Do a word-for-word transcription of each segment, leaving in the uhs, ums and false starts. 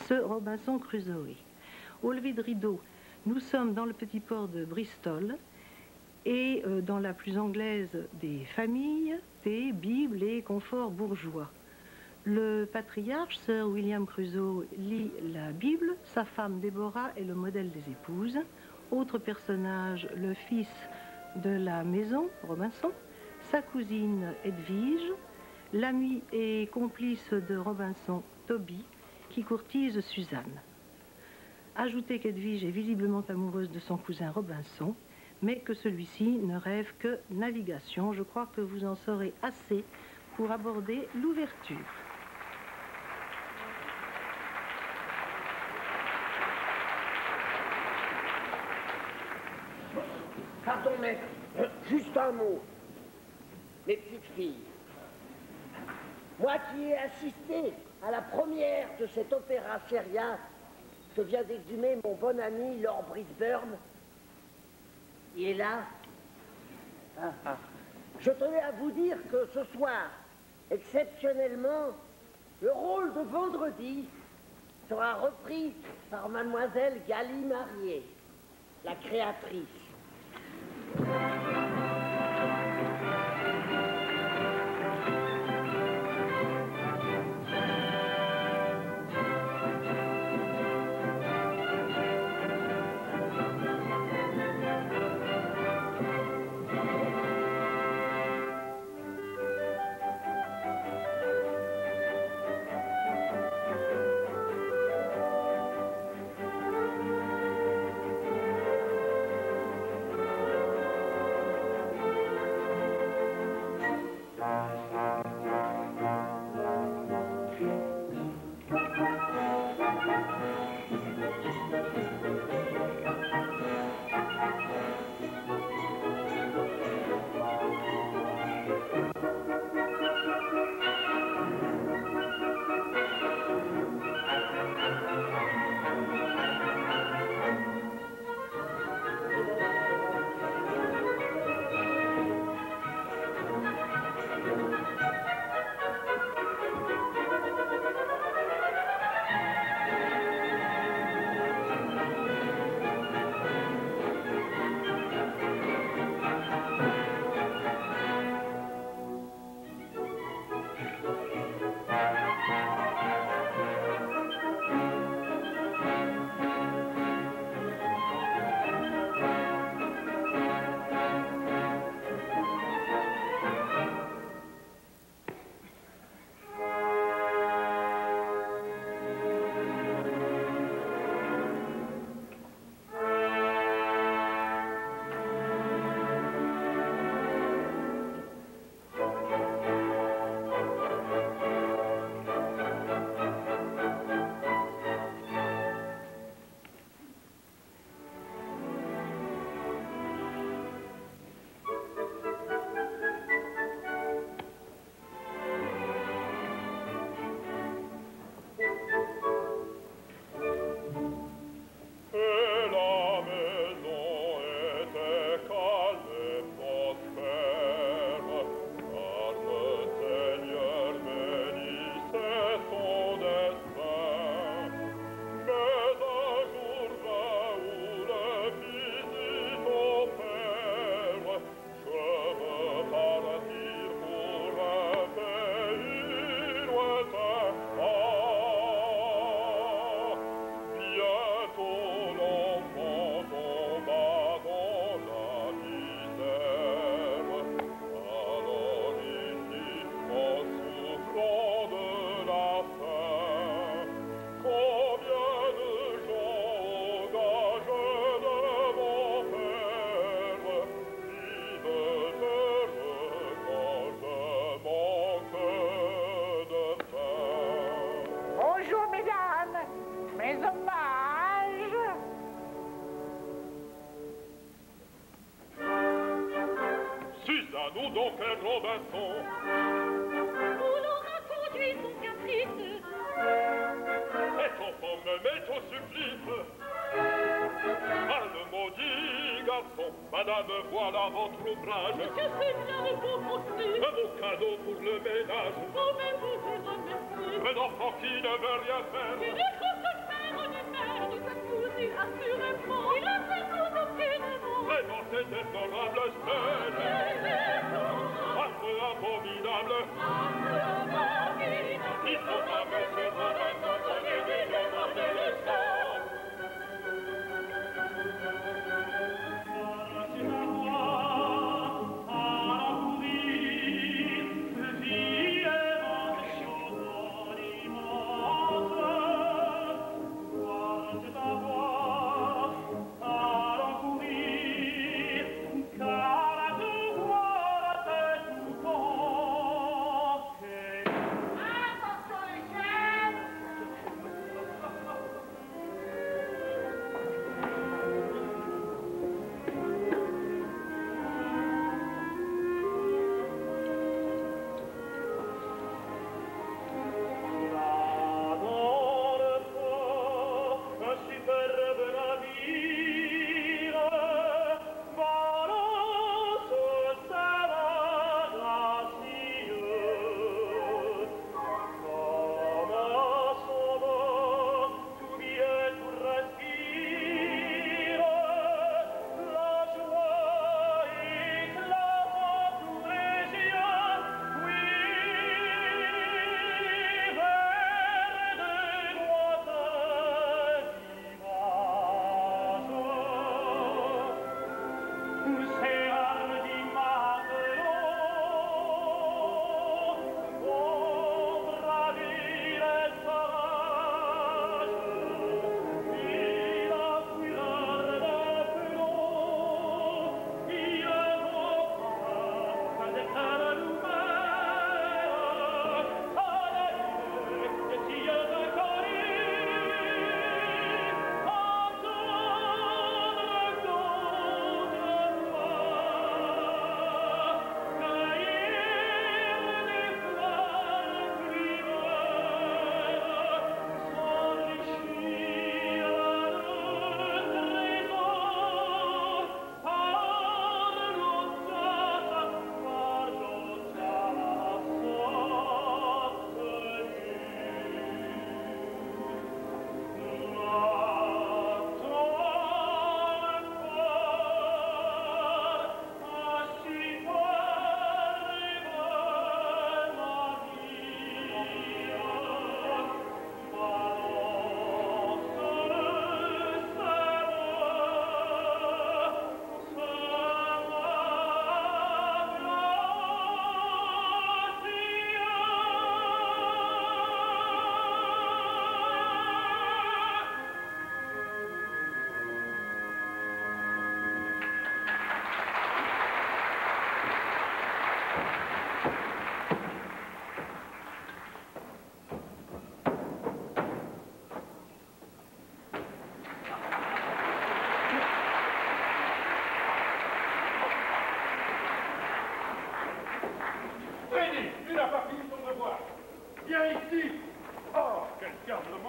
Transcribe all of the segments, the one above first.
ce Robinson Crusoe. Au lever de rideau, nous sommes dans le petit port de Bristol et euh, dans la plus anglaise des familles, thé, Bible et confort bourgeois. Le patriarche, Sir William Crusoe, lit la Bible, sa femme Déborah est le modèle des épouses. Autre personnage, le fils de la maison, Robinson, sa cousine Edwige, l'ami et complice de Robinson, Toby, qui courtise Suzanne. Ajoutez qu'Edwige est visiblement amoureuse de son cousin Robinson, mais que celui-ci ne rêve que navigation. Je crois que vous en saurez assez pour aborder l'ouverture. Pardon, maître, juste un mot. Mes petites filles, moi qui ai assisté à la première de cet opéra seria que vient d'exhumer mon bon ami Lord Brisbane, il est là. Ah, ah. Je tenais à vous dire que ce soir, exceptionnellement, le rôle de Vendredi sera repris par mademoiselle Gali Marié, la créatrice. Nous donc un Robinson. On aura conduit son caprice. Cet enfant me met au supplice. Ah, le maudit garçon, madame, voilà votre ouvrage. Monsieur Seigneur, vous poursuivez. Un beau cadeau pour le ménage. Vous-même vous y remerciez. Un enfant qui ne veut rien faire. Il est trop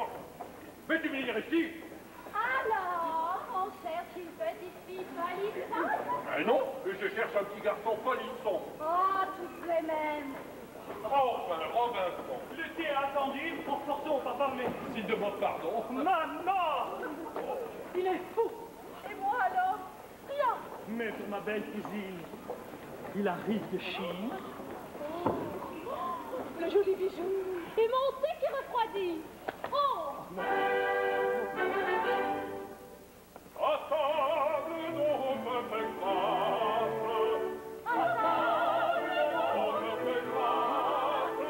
Veux-tu venir ici? Alors, on cherche une petite fille polissante? Ben non, je cherche un petit garçon polisson. Oh, toutes les mêmes. Enfin, Robinson. Le thé a attendu, pour forçons pas parler. S'il demande pardon. Maman! Il est fou! Et moi alors? Rien. Mais pour ma belle cousine, il arrive de Chine. Le joli bijou. Et mon thé qui refroidit. Oh! À table, nous me fait grâce. À table, nous me fait grâce.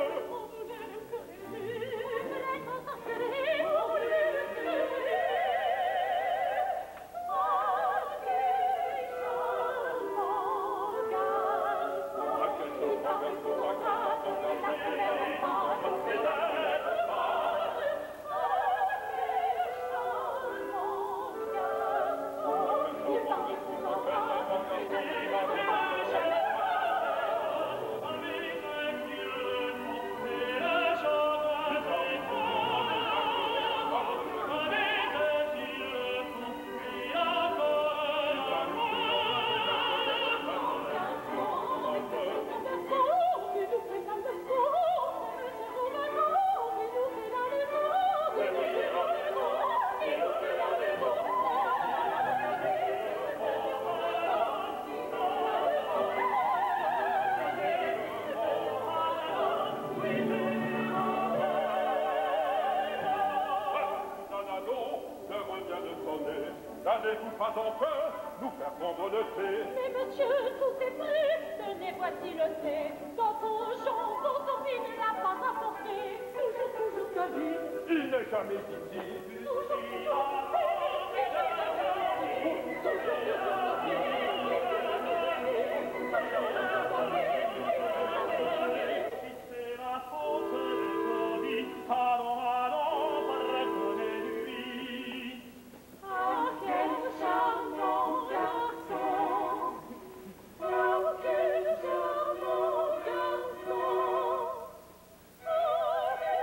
N'allez-vous pas enfin nous faire prendre le thé? Mais monsieur, tout est prêt. Tenez, voici le thé. Dans ton jambon, ton fils ne l'a pas apporté. Toujours, toujours ta vie. Il n'est jamais ici. Toujours, toujours. C'est la faute de Claudie. Allons, allons, pardonnez-lui. Ah, quel charmant garçon. Ah, quel charmant garçon. Ah, quel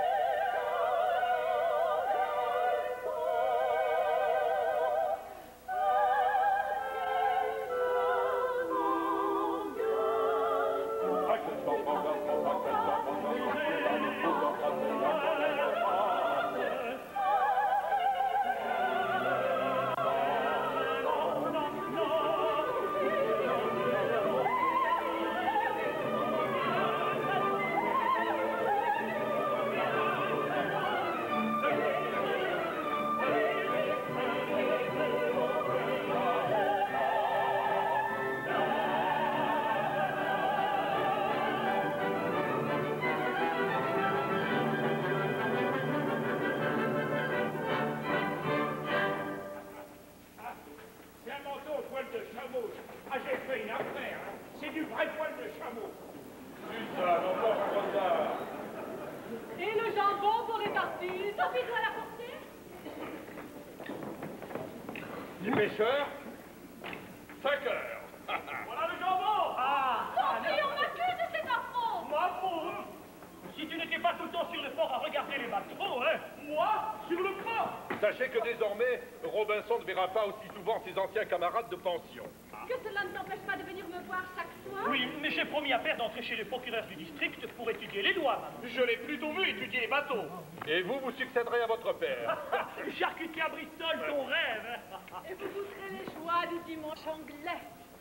C'est un manteau au poil de chameau. Ah, j'ai fait une affaire, hein. C'est du vrai poil de chameau. Suzanne, encore trop tard. Et le jambon pour les tartines. Sophie doit l'apporter. Les pêcheurs? Cinq heures. Voilà le jambon. Ah! Sophie, on m'accuse de cet affront. Ma pauvre! Si tu n'étais pas tout le temps sur le port à regarder les bateaux, hein? Moi, sur le cran! Sachez que désormais, Robinson ne verra pas aussi souvent ses anciens camarades de pension. Que cela ne t'empêche pas de venir me voir chaque soir. Oui, mais j'ai promis à Père d'entrer chez le procureur du district pour étudier les douanes. Je l'ai plutôt vu étudier les bateaux. Et vous, vous succéderez à votre père. Charcutier à Bristol, ton rêve. Et vous goûterez les joies du dimanche anglais.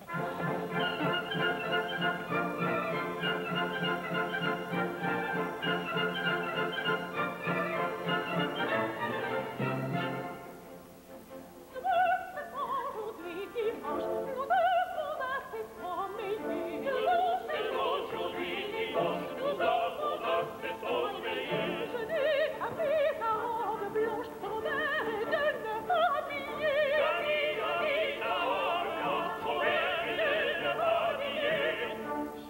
Aujourd'hui dimanche, nous devons assez promener. Aujourd'hui dimanche, nous avons assez sommeillé. Je n'ai qu'à faire ta robe blanche, Robert, et de ne pas habiller. Camille, Camille, ta robe blanche, Robert, et de ne pas habiller.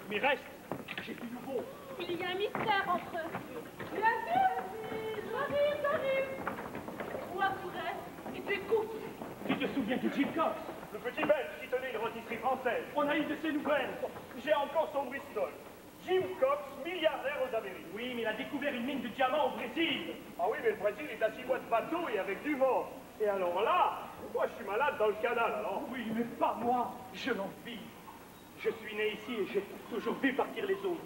Mais reste, j'ai du nouveau. Il y a un mystère entre eux. Bien sûr, j'arrive, j'arrive. Où as-tu et tu écoutes. Tu te souviens de Jim Cox? Le petit Belge qui tenait une rôtisserie française. On a eu de ses nouvelles. J'ai encore son Bristol. Jim Cox, milliardaire aux Amériques. Oui, mais il a découvert une mine de diamants au Brésil. Ah oui, mais le Brésil est à six mois de bateau et avec du vent. Et alors là, moi je suis malade dans le canal, alors. Oui, mais pas moi. Je l'envie. Je suis né ici et j'ai toujours vu partir les autres.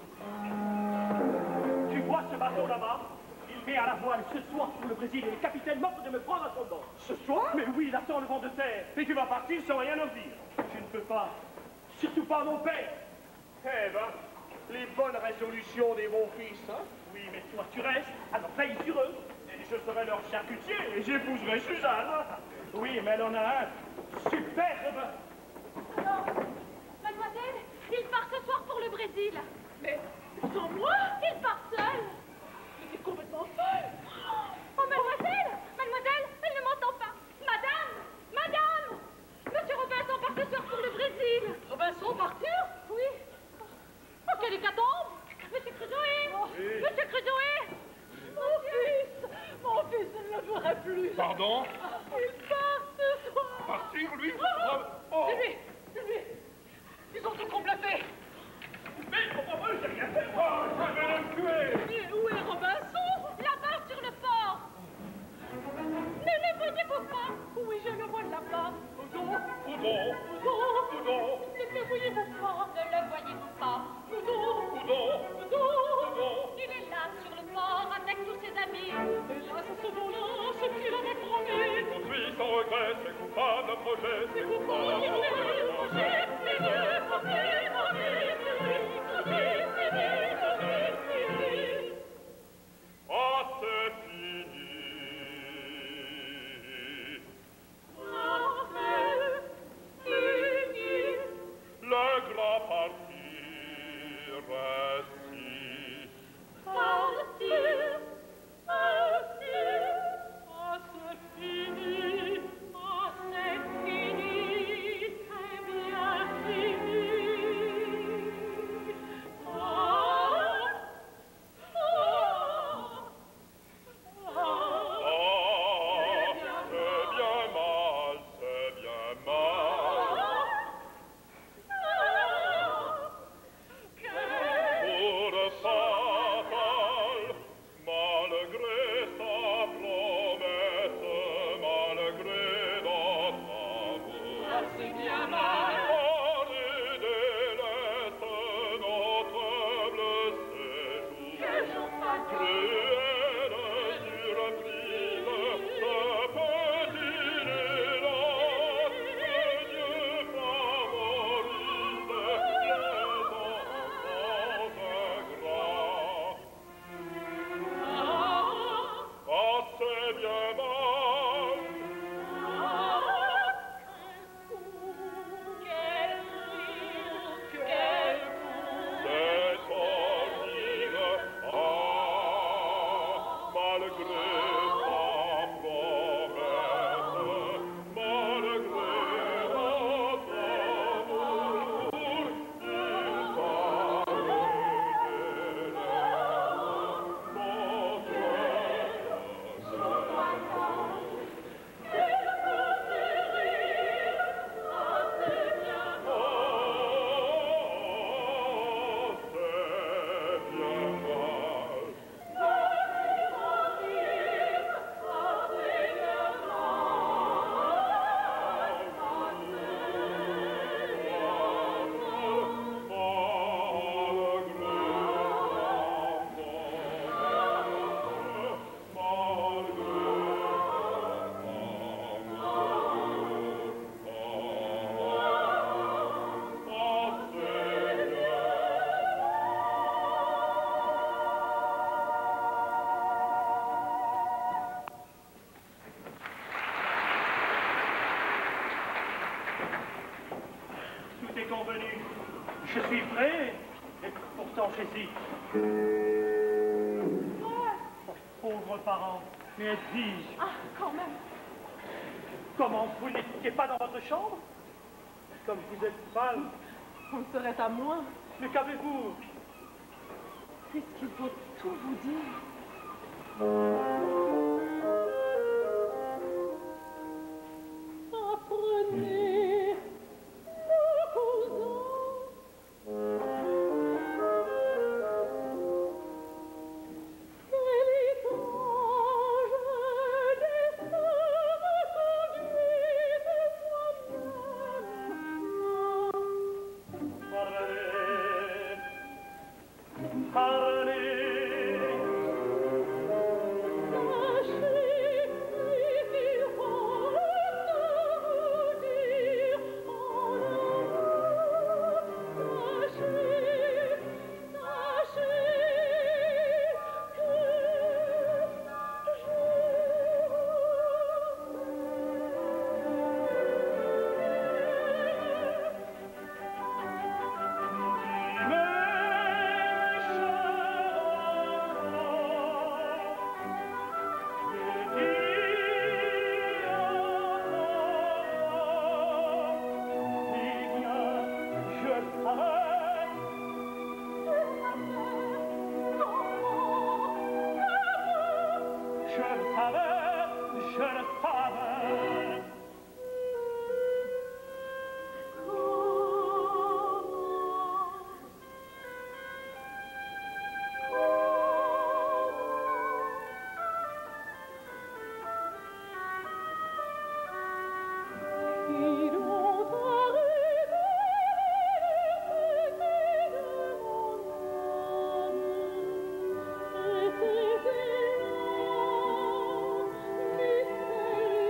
Tu vois ce bateau là-bas? Il met à la voile ce soir pour le Brésil et le capitaine m'offre de me prendre à son bord. Ce soir? Mais oui, il attend le vent de terre. Et tu vas partir sans rien en dire. Je ne peux pas. Surtout pas mon père. Eh ben, les bonnes résolutions des bons fils, hein? Oui, mais toi tu restes, alors veille sur eux. Et je serai leur charcutier et j'épouserai Suzanne. Oui, mais elle en a un superbe. Alors, mademoiselle, il part ce soir pour le Brésil. Mais sans moi? Il part seul. Il est complètement folle. Oh, mademoiselle, mademoiselle, elle ne m'entend pas. Madame, madame, Monsieur Robinson part ce soir pour le Brésil. Robinson partir? Oui. Oh, quelle hécatombe! Monsieur Crusoé! Oui. Monsieur Crusoé! Mon fils! Mon fils, je ne le verrai plus! Pardon? Il part ce soir! Partir, lui? Oh, Oh. c'est lui! C'est lui! Ils ont tout comploté! Mais, oh, oh, j'ai rien fait, moi! Je vais le tuer! Et où est Robinson? Là-bas, sur le port! Ne le voyez-vous pas? Oui, je le vois là-bas! Oudon! Oudon! Oudon! Oudon! Ne le voyez-vous pas? Ne le voyez-vous pas? Oudon! Oudon! Oudon! Il est là, sur le port, avec tous ses amis. Et là, c'est ce nom-là, ce qu'il avait promis. Poursuit sans regret ses coupables projets. C'est pourquoi il est projet, il est projet, Ah, c'est fini. Ah, c'est fini. Le grand parti reste ici. Partir, partir. Ah, c'est fini. Ah, c'est fini. C'est bien fini. Ah, ah, ah. Ah, c'est bien mal, c'est bien mal. Pour fatal, malgré sa promesse, malgré notre amour. C'est bien mal. Paris délaisse notre bleu séjour. Quel jour fatal. Cruelle surprise, ce petit hélas, Dieu favorise les enfants ingrats. Ah, c'est bien mal. C'est horrible, ah, malgré sa promesse, malgré notre amour, il s'arrête Tout est convenu. Je suis prêt, et pourtant j'hésite. Oh, pauvres parents, mais dis-je, Ah, quand même. comment vous n'étiez pas dans votre chambre? Comme vous êtes pâle. On serait à moins. Mais qu'avez-vous? Puisqu'il faut tout vous dire. Apprenez, nos cousins, quel étrange destin me conduit de moi-même. Parlez, parlez. Je le savais, je le savais. Ils ont arrêté de mon âme, et ces élans mystérieux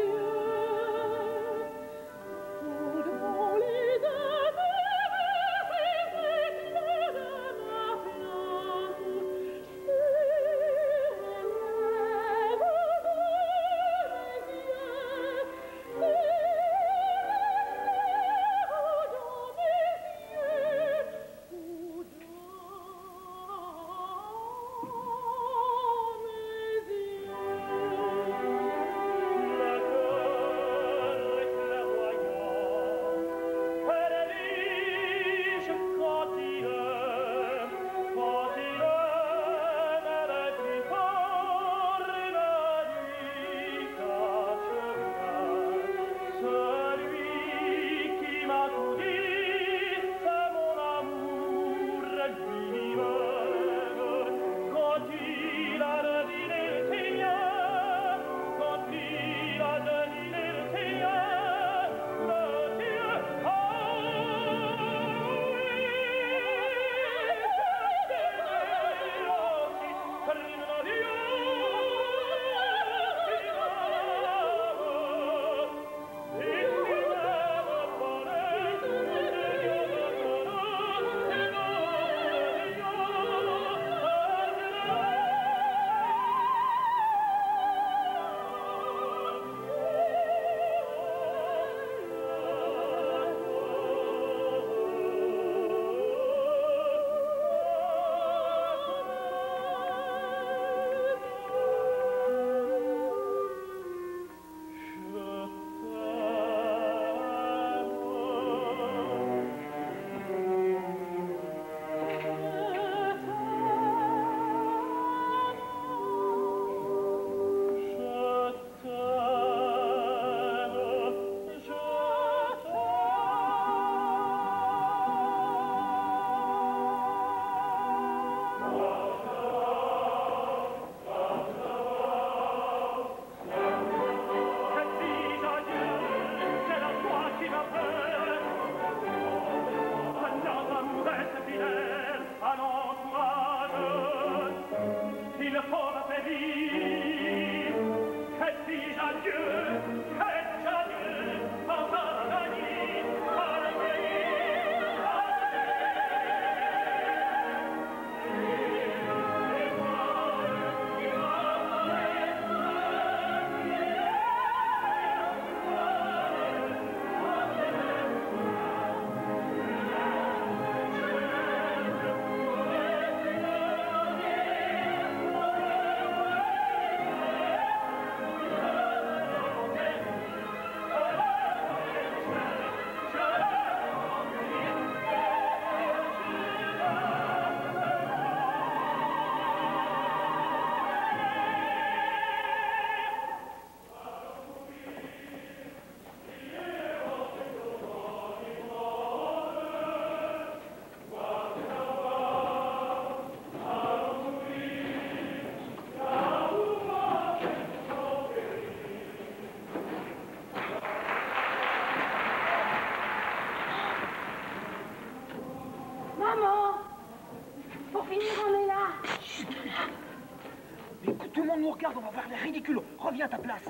Écoute, tout le monde nous regarde, on va voir les ridicules. Reviens à ta place.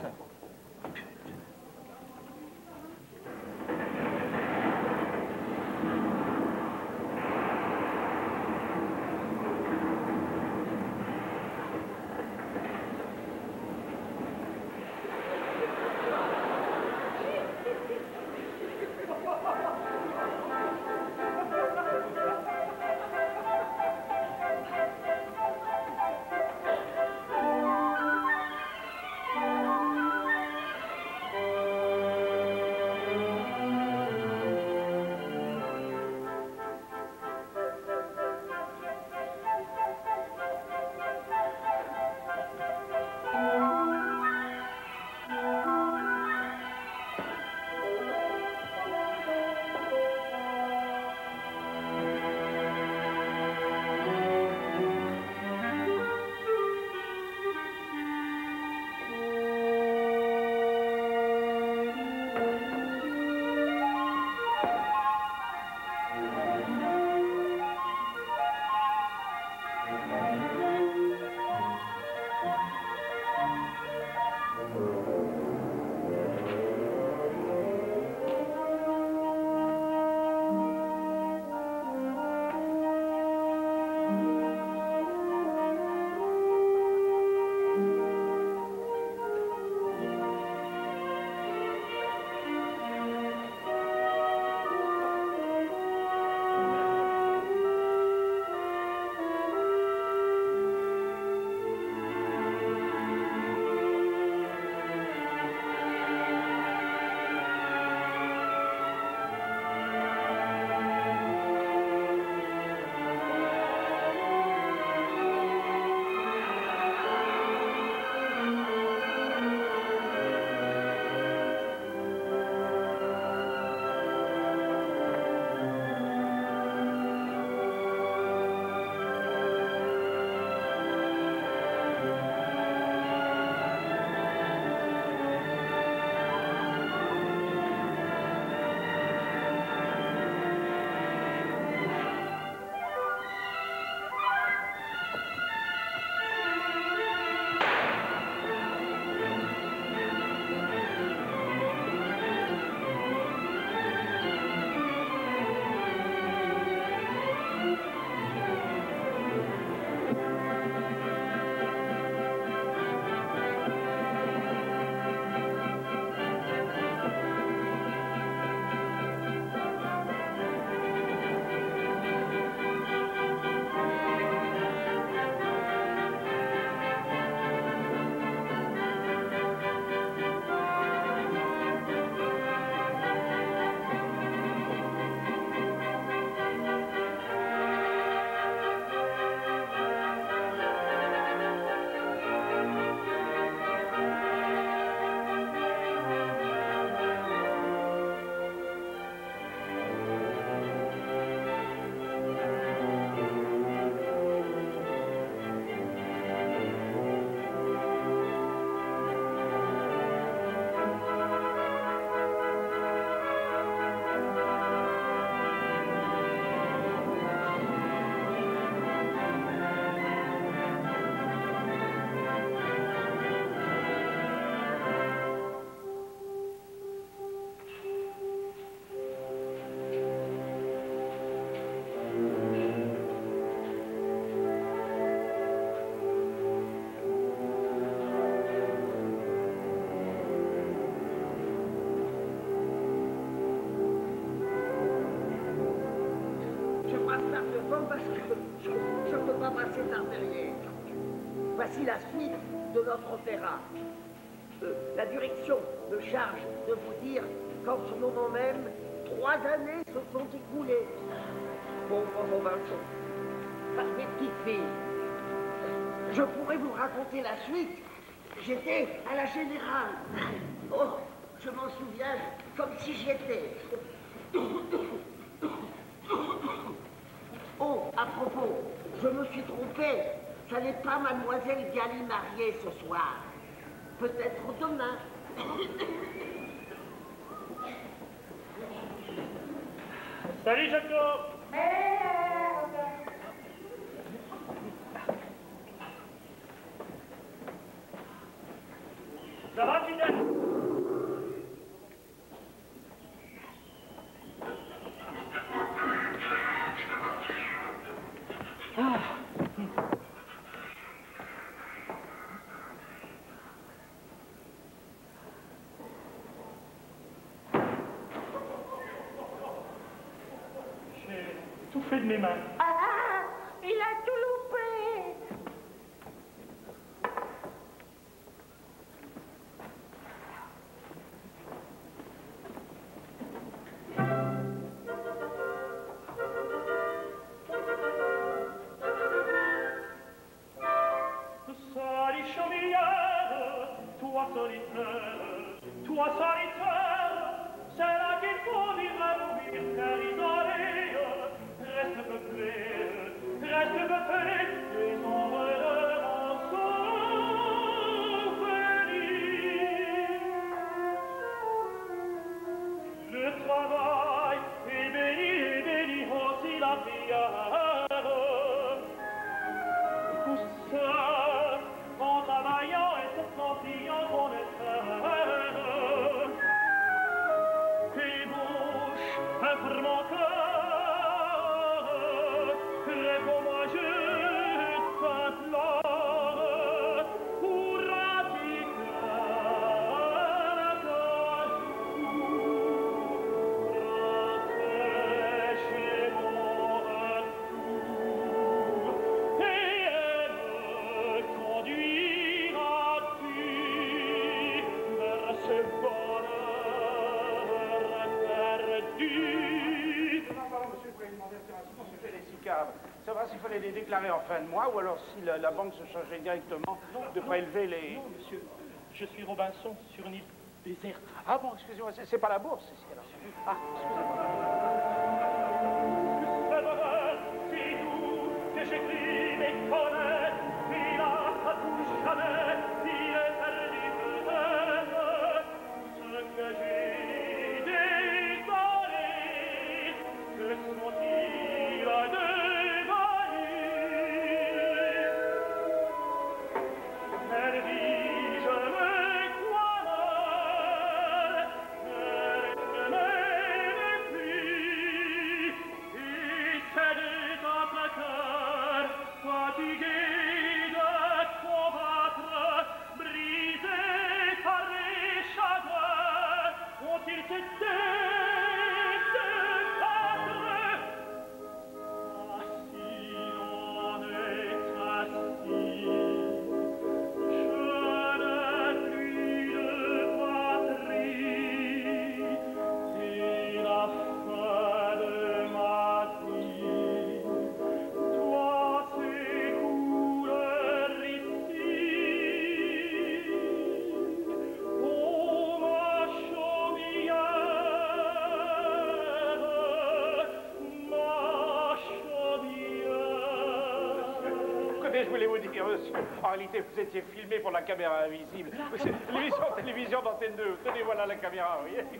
Voici la suite de notre opéra. Euh, la direction me charge de vous dire qu'en ce moment même, trois années se sont écoulées. Pauvre Robinson, par mes petites filles. Je pourrais vous raconter la suite. J'étais à la Générale. Oh, je m'en souviens comme si j'y étais. Oh, à propos, je me suis trompé. Ça n'est pas Mademoiselle Gali mariée ce soir. Peut-être demain. Salut, Jacob. fait de mes mains. Ah, il a tout loupé. Toi solitaire, toi solitaire, c'est là qu'il faut vivre à mourir, car isolé, reste peuplé, reste peuplé, les ombres de mon souvenir. Le travail est béni, et béni aussi la prière. Tout seul, en travaillant et se sentant qu'on espère, tes bouches, un mon cœur, réponds-moi, je t'implore, pourras-tu rentrer chez mon retour et me conduiras-tu vers ce bonheur perdu? Non, pardon, monsieur, vous pouvez demander alternativement ce que fait les six caves. Savoir s'il fallait les déclarer en fin de mois ou alors si la, la banque se chargeait directement de prélever les... Non, monsieur, je suis Robinson sur une île déserte. Ah bon, excusez-moi, c'est- c'est pas la bourse ici alors. Ah, excusez-moi. C'est vrai, c'est doux que j'écris mes connaître, il a à tout jamais, il est perdu peut-être, ce que j'ai désolé, que sont-ils devenus? Elle dit, je me crois mal, elle ne m'aime plus, et c'est de notre cœur, fatigué de combattre, brisé par les chagrins, ont-ils cessé de battre? Ah, si l'on est assis, je n'ai plus de patrie, c'est la fin de ma vie. Toi, ces couleurs ici, ô ma chaumière, ma chaumière. Écoutez, je voulais vous dire, monsieur, en réalité, vous étiez filmé pour la caméra invisible. C'est l'émission télévision d'Antenne deux. Tenez, voilà la caméra, vous voyez.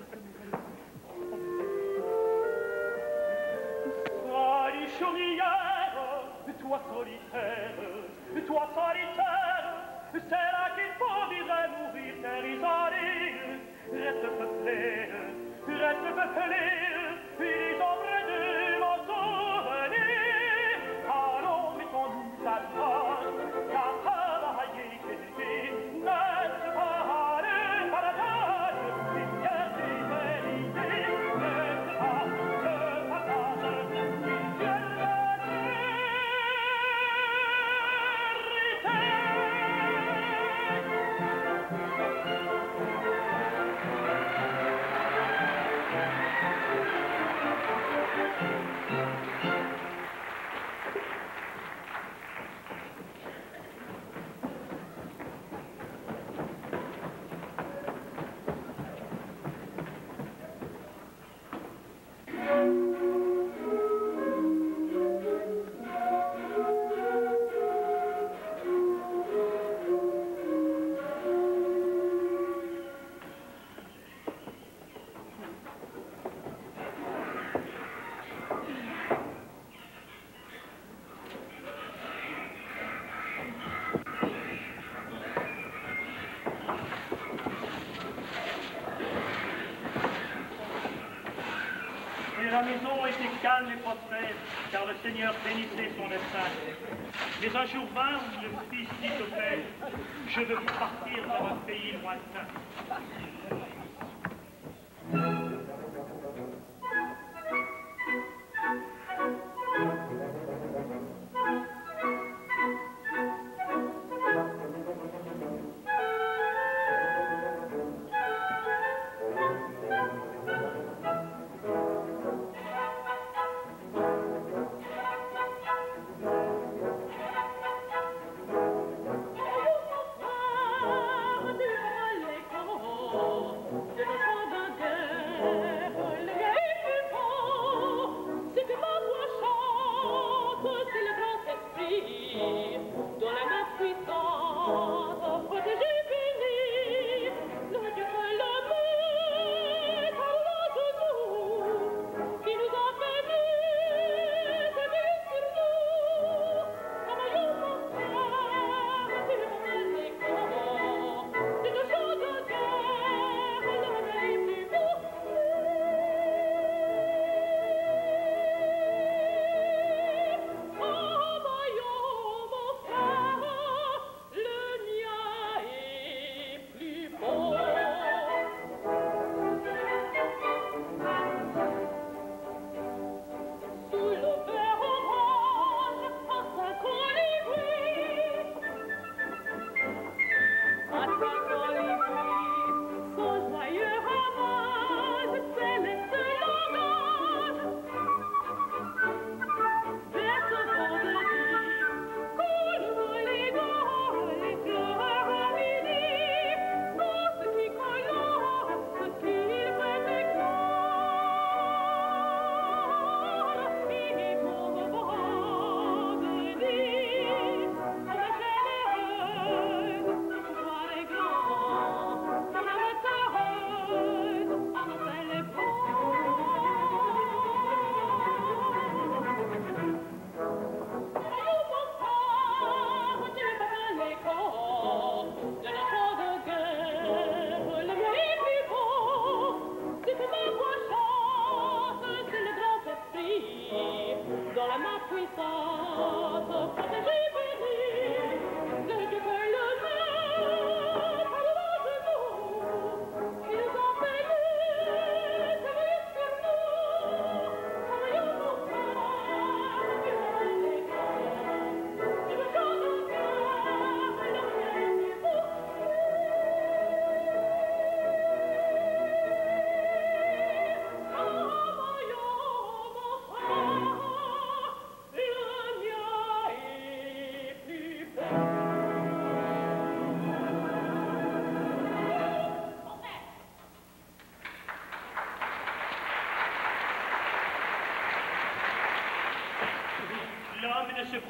Sois chaumière, toi solitaire, toi solitaire, c'est là qu'il faut vivre et mourir, terre isolée, reste peuplée, reste peuplée, les ombres de mon souvenir. Allons, mettons-nous à l'âge, car travailler, c'est n'est-ce pas le paradis, lumière d'humanité, n'est-ce pas le partage, lumière Et la maison était calme et prospère, car le Seigneur bénissait son destin. Mais un jour vint, le fils dit au père, je veux partir dans un pays lointain.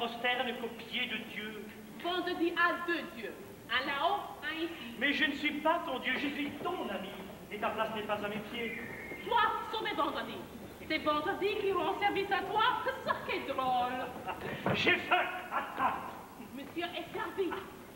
prosterne qu'aux pieds de Dieu. Vendredi a deux dieux, un là-haut, un ici. Mais je ne suis pas ton Dieu, je suis ton ami. Et ta place n'est pas à mes pieds. Toi, sauvé vendredi. C'est vendredi qui rend service à toi, ça qui est drôle. J'ai faim, attrape. Monsieur est servi.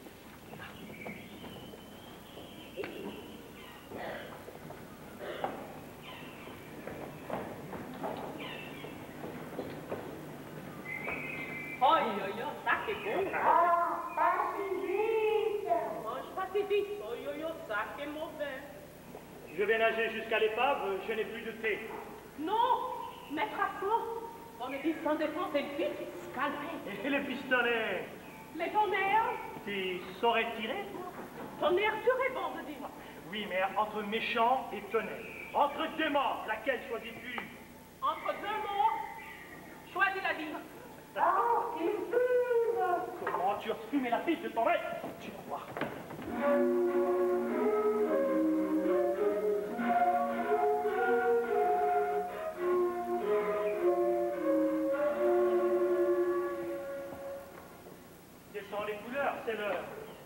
Oh, yo, yo, ça qui est bon. Ah, pas si vite. Mange pas si vite. Oh, yo, yo, ça qui est mauvais. Je vais nager jusqu'à l'épave, je n'ai plus de thé. Non, maître à fond. On est dit sans défense et vite, scalpé. Et le pistolet, Les tonnerres, tu saurais tirer, toi? tonnerre serait vendredi. Oui, mais entre méchant et tonnerre. Entre deux morts, laquelle choisis-tu? Entre deux mots, choisis la vie. Oh, il fume. Comment tu as fumé la piste de ton maître? Tu vas voir. Descends les couleurs, c'est l'heure.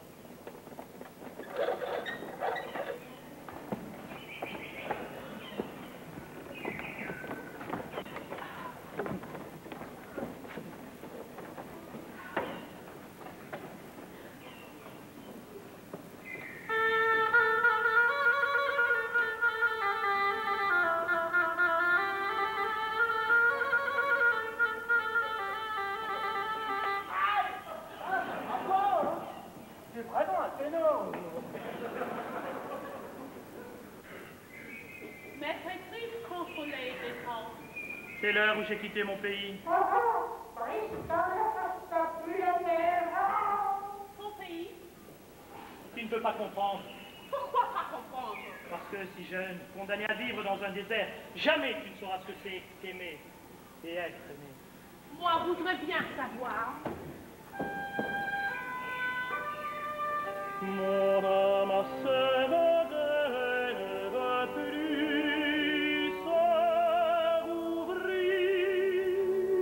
C'est vraiment un ténor. Maître est triste quand le soleil descend. C'est l'heure où j'ai quitté mon pays. Oh, oh, Bristol, ça pue la mer. Oh. Ton pays, Tu ne peux pas comprendre. pourquoi pas comprendre? Parce que si jeune, condamné à vivre dans un désert, jamais tu ne sauras ce que c'est qu'aimer et être aimé. Moi, voudrais bien savoir. Mon âme s'éveille, ne veut plus se rouvrir.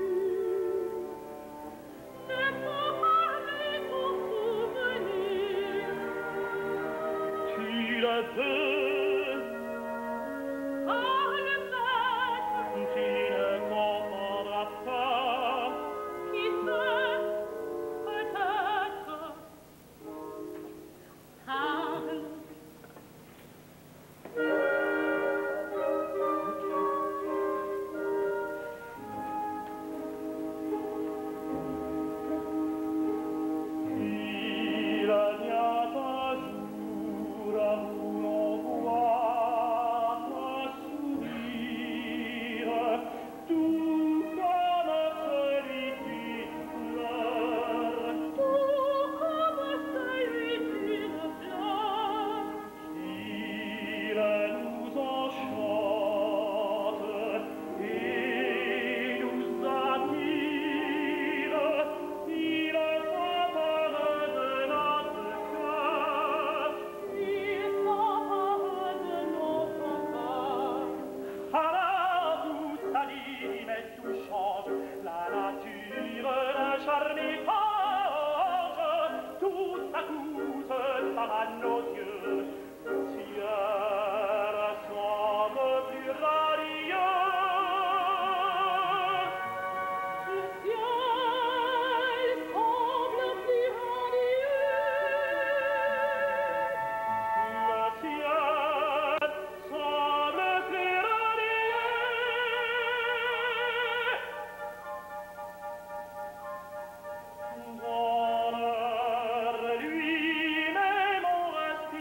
C'est pour parler ton souvenir. Tu le peux, Par le fait tu ne comprendras pas. qui sait, peut-être, parle. Il n'y a pas jour où l'on voit un sourire, tout comme celui qui pleure. Tout comme celui d'une fleur. Il nous enchante et nous attire, il s'empare de notre cœur. Il s'empare de notre corps. Alors tout s'anime et tout change, la nature d'un charme étrange, tout s'acoute à nos yeux, le ciel semble plus radieux. Le ciel semble plus radieux. Le ciel semble plus radieux. Dans l'air lui-même on respire.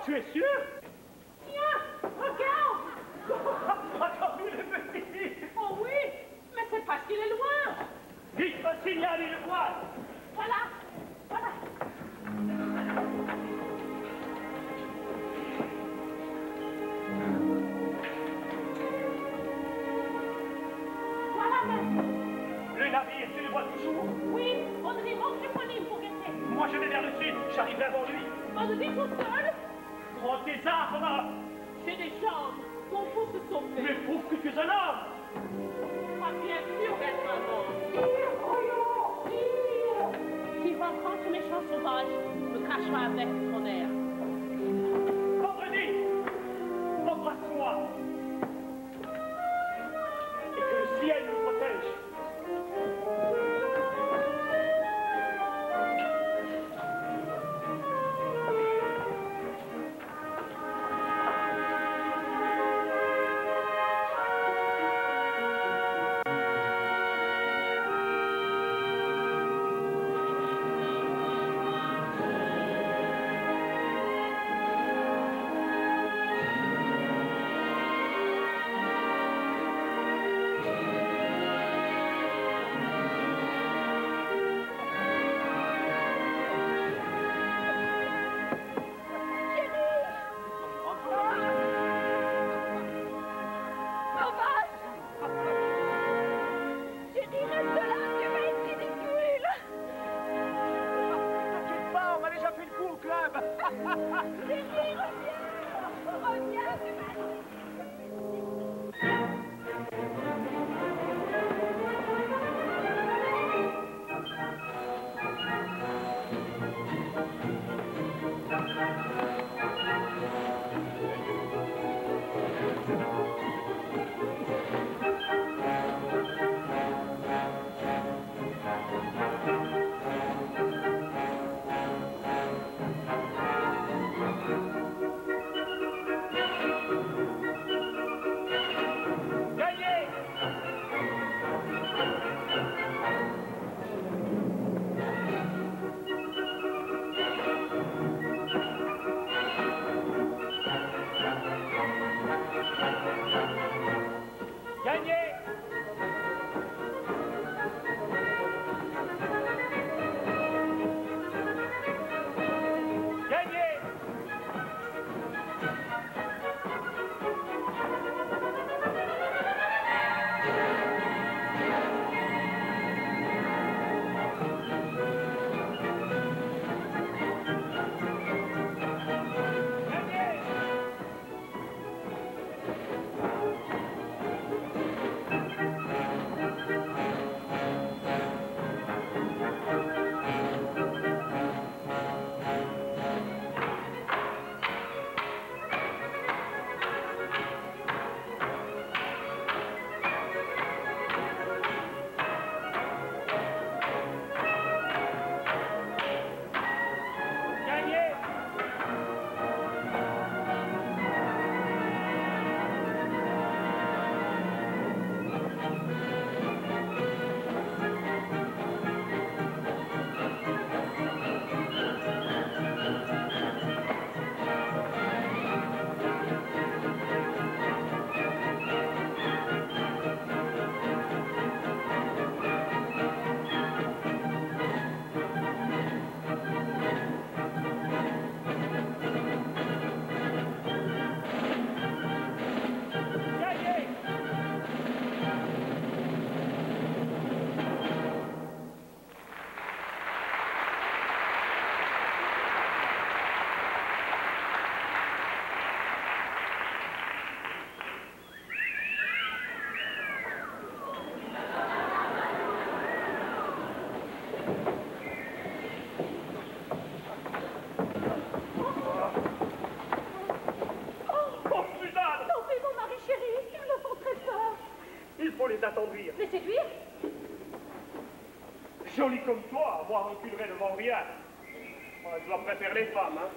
Tu es sûr? Tiens, regarde. Encore vu le petit? Oh oui, mais c'est parce qu'il est loin. Vite, un signal, il le voit. Voilà, voilà. Voilà, maître. Le navire, tu le vois toujours? Oui, on devait rentrer pour l'île pour guetter. Moi, je vais vers le sud. J'arriverai avant lui. On devait tout seul. Prends tes armes. J'ai des jambes. On faut se sauver. Mais prouve que tu es un homme. Moi, bien sûr d'être un homme. Qui rencontre mes champs sauvages me cachera avec ton air. Vendredi, embrasse-moi. Et que le ciel nous protège. t'attendrir. Les séduire? Jolie comme toi, moi reculerai devant rien. Je dois préférer les femmes, hein.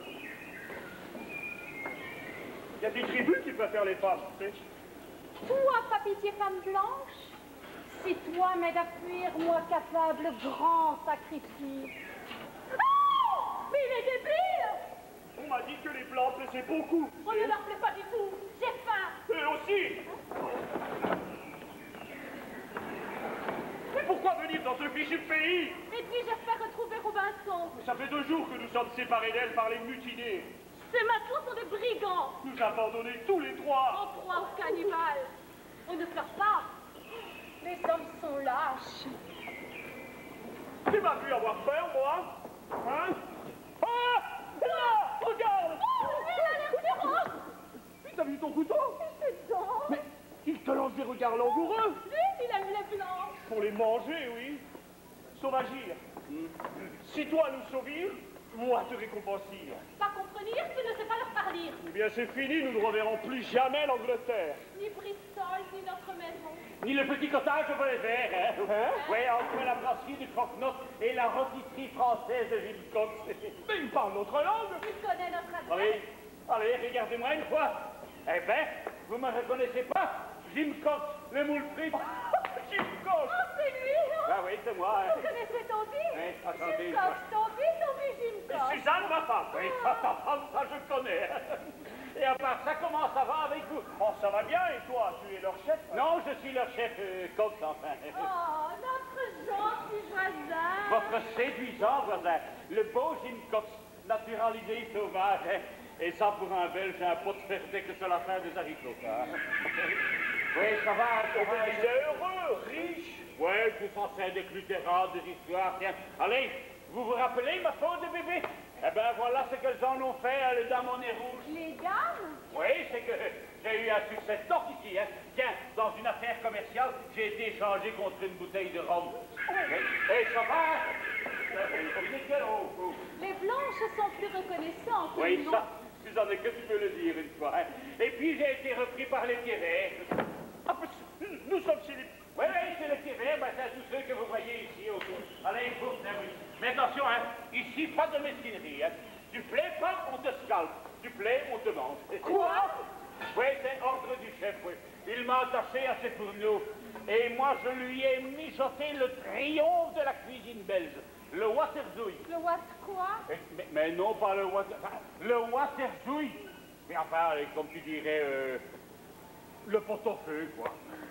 Il y a des tribus qui préfèrent les femmes, tu sais. Toi, pas pitié, femme blanche? Si toi m'aides à fuir, moi capable le grand sacrifice. Oh! Mais il est débile! On m'a dit que les Blancs plaisaient beaucoup. On ne leur plaît pas du tout. J'ai faim. Eux aussi. Mais pourquoi venir dans ce fichu pays? Et puis j'espère retrouver Robinson. Ça fait deux jours que nous sommes séparés d'elle par les mutinés. Ces matelots sont des brigands. Nous abandonnés tous les trois. En proie aux cannibales. On ne pleure pas. Les hommes sont lâches. Tu m'as vu avoir peur, moi? Hein? Ah! Là! Regarde! Oh, il a l'air féroce. Mais t'as vu ton couteau? Ses dents. Mais il te lance des regards langoureux. Lui, il aime les blancs. Pour les manger, oui. Sauvagir. Si toi nous sauvir, moi te récompensir. Pas comprenir, tu ne sais pas leur parler. Eh bien, c'est fini, nous ne reverrons plus jamais l'Angleterre. Ni Bristol, ni notre maison. Ni le petit cottage au volet vert, hein? Hein? Oui, entre la brasserie du Croque-Note et la rôtisserie française de Gilles Cox. Mais il parle notre langue. Il connaît notre adresse. Allez, allez, regardez-moi une fois. Eh ben, vous me reconnaissez pas? Jim Cox, le moule frite. Jim Cox. Oh, c'est lui. Ah oui, c'est moi. hein. Vous connaissez ton vie? Oui, attendez. Jim Cox, ton vie, ton vie, Jim Cox. Suzanne, ma femme. Oui, ça, ta femme, ça je connais. Et à part ça, comment ça va avec vous? Oh, ça va bien, et toi, tu es leur chef? Non, je suis leur chef euh, Cox, enfin. Oh, notre gentil voisin. Votre séduisant voisin, le beau Jim Cox, naturalisé sauvage. hein. Et ça, pour un Belge, un pot de ferté que c'est la fin des haricots. hein. Oui, ça va, ça On va. te disait heureux, riche. Ouais, tout en train d'écluter des histoires. Tiens, allez, vous vous rappelez ma faute de bébé? Eh ben voilà ce qu'elles en ont fait, hein, les dames au nez rouge. Les dames? Oui, c'est que j'ai eu un succès top ici. Hein. Tiens, dans une affaire commerciale, j'ai été échangé contre une bouteille de rhum. Et ça va? Les blanches sont plus reconnaissantes que Oui, nous. ça, tu en es que tu peux le dire une fois. Hein. Et puis j'ai été repris par les Thierrets. Ah, mais nous sommes chez les... Oui, oui, c'est les Thierrets, ben, c'est tous ceux que vous voyez ici autour. Allez, vous, oui. Mais attention, hein, ici, pas de mesquinerie. Hein. Tu plais pas, on te scalpe. Tu plais, on te mange. Quoi? Oui, c'est ordre du chef, oui. Il m'a attaché à ses fourneaux. Et moi, je lui ai mijoté le triomphe de la cuisine belge. Le waterzouille. Le what quoi? Eh, Mais, mais non, pas le water... Enfin, le waterzouille. Mais enfin, allez, comme tu dirais, euh, le pot-au-feu, quoi.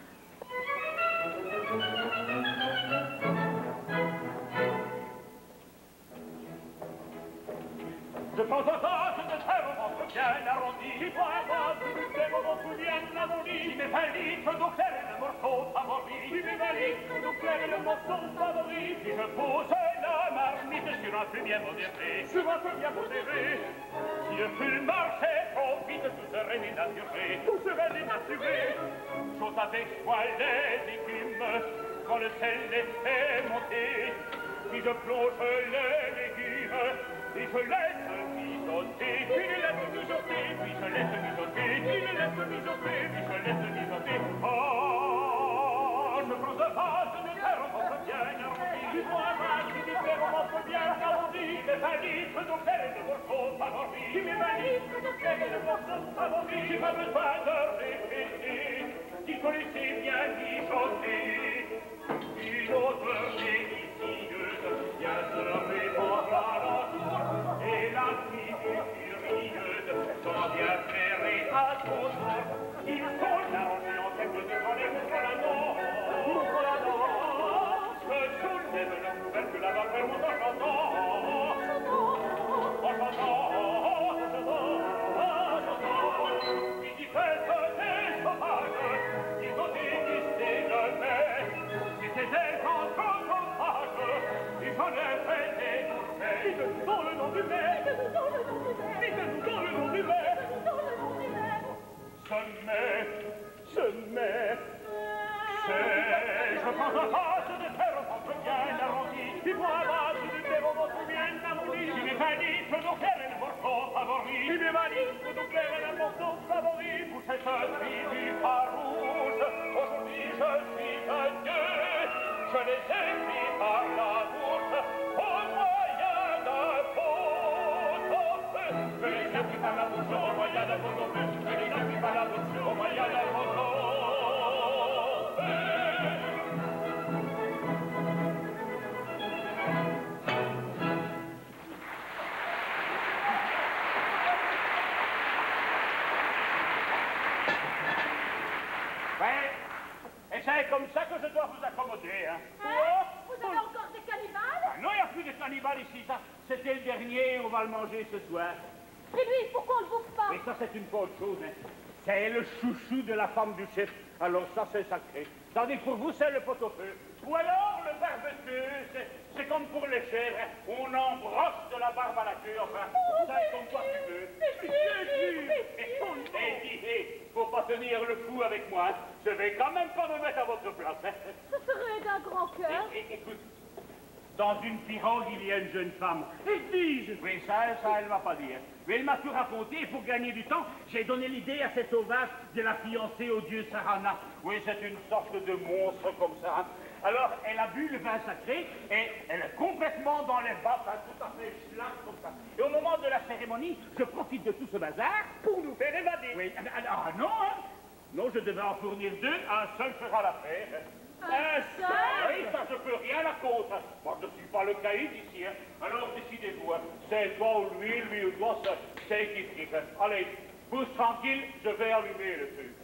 Je pense à ça, je te sers au ventre bien arrondi. Qui voit pas, des moments tout bien arrondis. Qui m'est valide, donc c'est le morceau favori. Qui m'est valide, donc c'est le morceau favori. Si je pose la marmite sur un feu bien modéré, sur un feu bien modéré. Si le feu marchait trop vite, tout serait dénaturé. Tout serait dénaturé. J'ose avec moi les légumes, quand le sel les fait monter. Si je plonge les légumes, et je laisse mijoter, puis je laisse mijoter, puis je laisse mijoter, puis je laisse mijoter, puis je laisse mijoter. Oh, je prends un vase de terre en ventre bien arrondi, du point un vase de terre en ventre bien arrondi, des valises de terre et de morceaux favoris, qui mes valises de terre et de morceaux favoris, j'ai pas besoin de répéter, qu'il faut laisser bien mijoter. Une autre délicieuse, bien se répondra l'entour, et la fille furieuse, sans bien faire à son tour. Ils sont l'arrangés en tête de voler contre la dent, contre la dent. Je soulève la nouvelle que la vapeur monte en chantant, en chantant, en chantant, en chantant. Ils y fêtent des sauvages, ils ont déguisté le mai. C'était encore sauvage, et j'en ai fait des bouffées. Dites-nous dans le nom du mai, dites-nous dans le nom du mai, dites-nous dans le nom du mai, dites-nous dans le nom du mai. Ce mai, ce mai, c'est, je prends un vase de terre au ventre bien arrondi, et pour un vase de terre au ventre bien arrondi, il m'est valide que nos cœurs est le morceau favori, il m'est valide que nos cœurs est le morceau favori, pour cette fille du farouche, aujourd'hui je suis Dieu, je les ai pris par la bouche, au moyen d'un pot-au-feu, je les ai pris par la bouche, au moyen d'un pot-au-feu, je les ai pris par la bouche, au moyen d'un pot-au-feu. accommoder, hein. Hein? Vous avez encore des cannibales? Ah non, il n'y a plus de cannibales ici, ça. C'était le dernier, on va le manger ce soir. Et lui, pourquoi on le bouffe pas? Mais ça, c'est une autre chose, hein. C'est le chouchou de la femme du chef. Alors ça, c'est sacré. Tandis que pour vous, c'est le pot-au-feu. Ou alors, le barbecue, c'est- c'est comme pour les chèvres. Hein. On embroche de la barbe à la queue, enfin. Oh, ça, comme toi tu veux. Eh, dis, eh, faut pas tenir le fou avec moi. Hein. Je vais quand même pas me mettre à votre place. Hein. Ce serait d'un grand cœur. Eh, eh, écoute, dans une pirogue, il y a une jeune femme. Et dis-je? Oui, ça, ça, elle m'a pas dit. Hein. Mais elle m'a tout raconté, et pour gagner du temps, j'ai donné l'idée à cet sauvage de la fiancer au dieu Sarana. Oui, c'est une sorte de monstre comme ça. Hein. Alors, elle a bu le vin sacré, et elle est complètement dans les battes, hein, tout à fait schlack comme ça. Et au moment de la cérémonie, je profite de tout ce bazar pour nous faire évader. Oui, ah, ah, non, hein. Non, je devais en fournir deux, un seul fera l'affaire. Un seul? Oui, ça, je peux rien à cause. Moi, je ne suis pas le caïd ici, hein. Alors, décidez-vous, hein. C'est toi ou lui, lui ou toi, c'est- c'est équipe. Hein. Allez, pousse tranquille, je vais allumer le feu.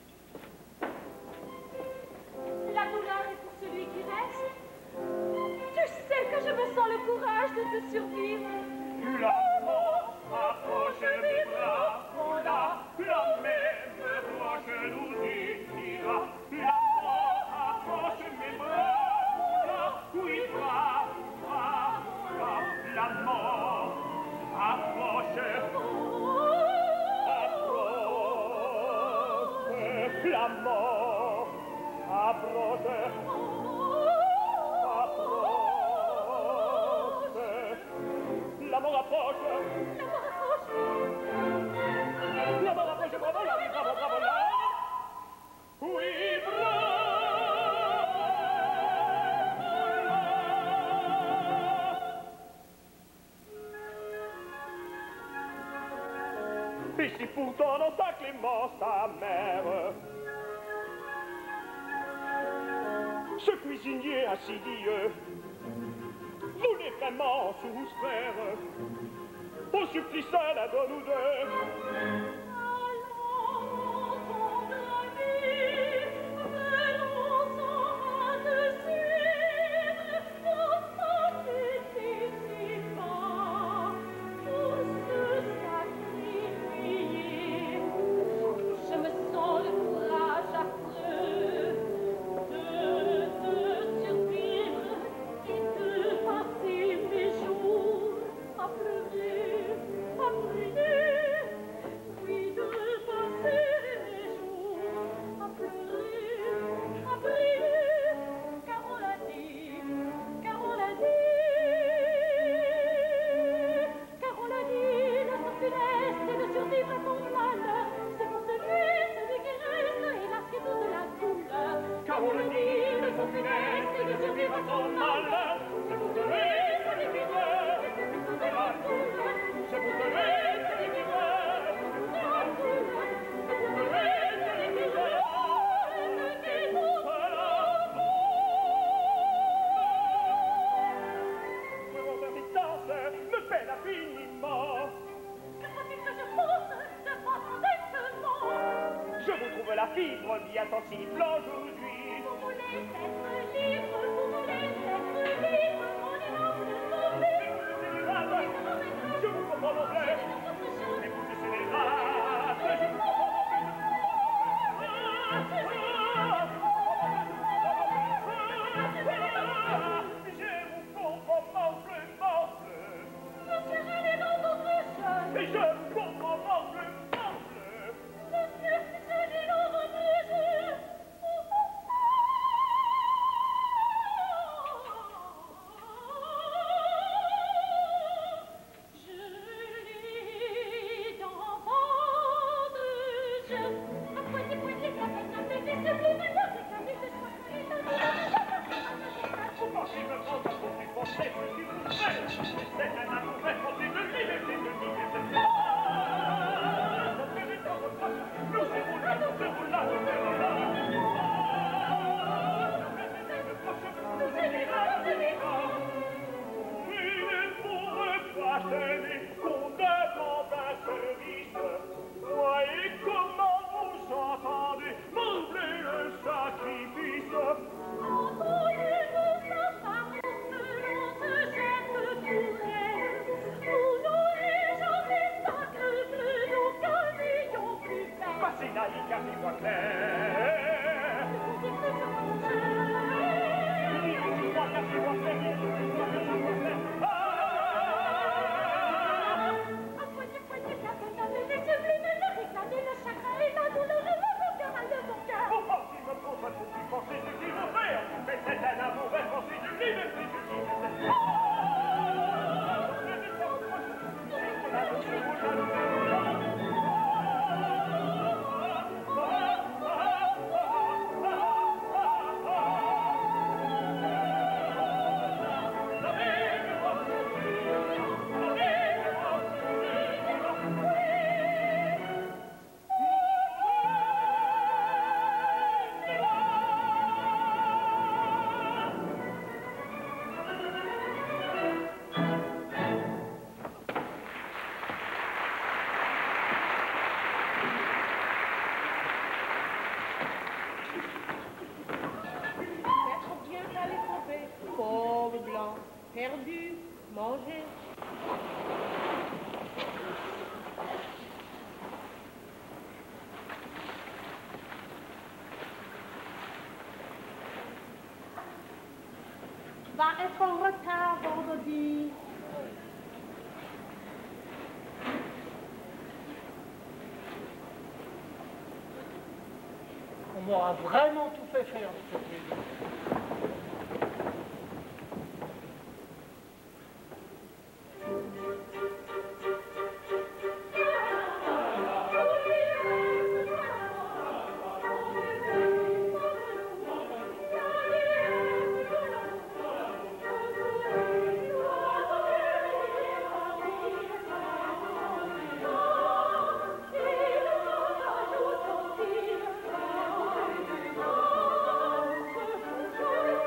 La douleur est pour celui qui reste. Tu sais que je me sens le courage de te survivre. La mort approche mes bras, voilà, la même proche nous unira. La mort approche mes bras, voilà, oui, bras, bras, bras. La mort approche, approche, la mort approche, approche. La mort approche. La mort approche, bravo, là, bravo, bravo, là. Oui, bravo. Et si pourtant dans ta clémence ta mère, ce cuisinier insidieux voulait vraiment soustraire au supplice l'un de nous deux. Je me sens le courage affreux de te survivre et de passer mes jours à pleurer, à prier. Oui, de passer mes jours à pleurer, à prier. Car on l'a dit, car on l'a dit, car on l'a dit, le sort funeste c'est de survivre à ton malheur. C'est pour celui, celui qui reste, hélas, qui est toute la douleur. Car on le dit, le sort funeste, c'est de survivre à son malheur. C'est pour celui, celui qui meurt, c'est toute la douleur. C'est pour celui, celui qui meurt, c'est toute la douleur. C'est pour celui, celui qui meurt, c'est toute la douleur. Mon invitance me peine infiniment. Que faut-il que je fasse de votre endettement? Je vous trouve la fibre bien sensible aujourd'hui. Vous voulez être libre, vous voulez être libre, mon énorme sourire. Je vous comprends mon frère. Mais vous, c'est les races. Je vous comprends amplement. Monsieur, j'allais dans votre jeu. Et je vous comprends amplement. Monsieur, j'allais dans votre jeu. Je lis dans votre dit car j'y vois clair. Oui, j'y vois car j'y vois clair. Oui, j'y vois car j'y vois clair. À poignet, poignet, la condamnée, les sublimes, le réclamer, le chagrin et la douleur, et le bon cœur, le bon cœur. Pourquoi il me faut pas tout y penser ce qu'il veut faire? Mais c'est un amour insensé, je vis le plus, je vis le plus. Pauvre blanc, perdu, mangé. Va être en retard vendredi. On m'aura vraiment tout fait faire de cette maison. Thank you.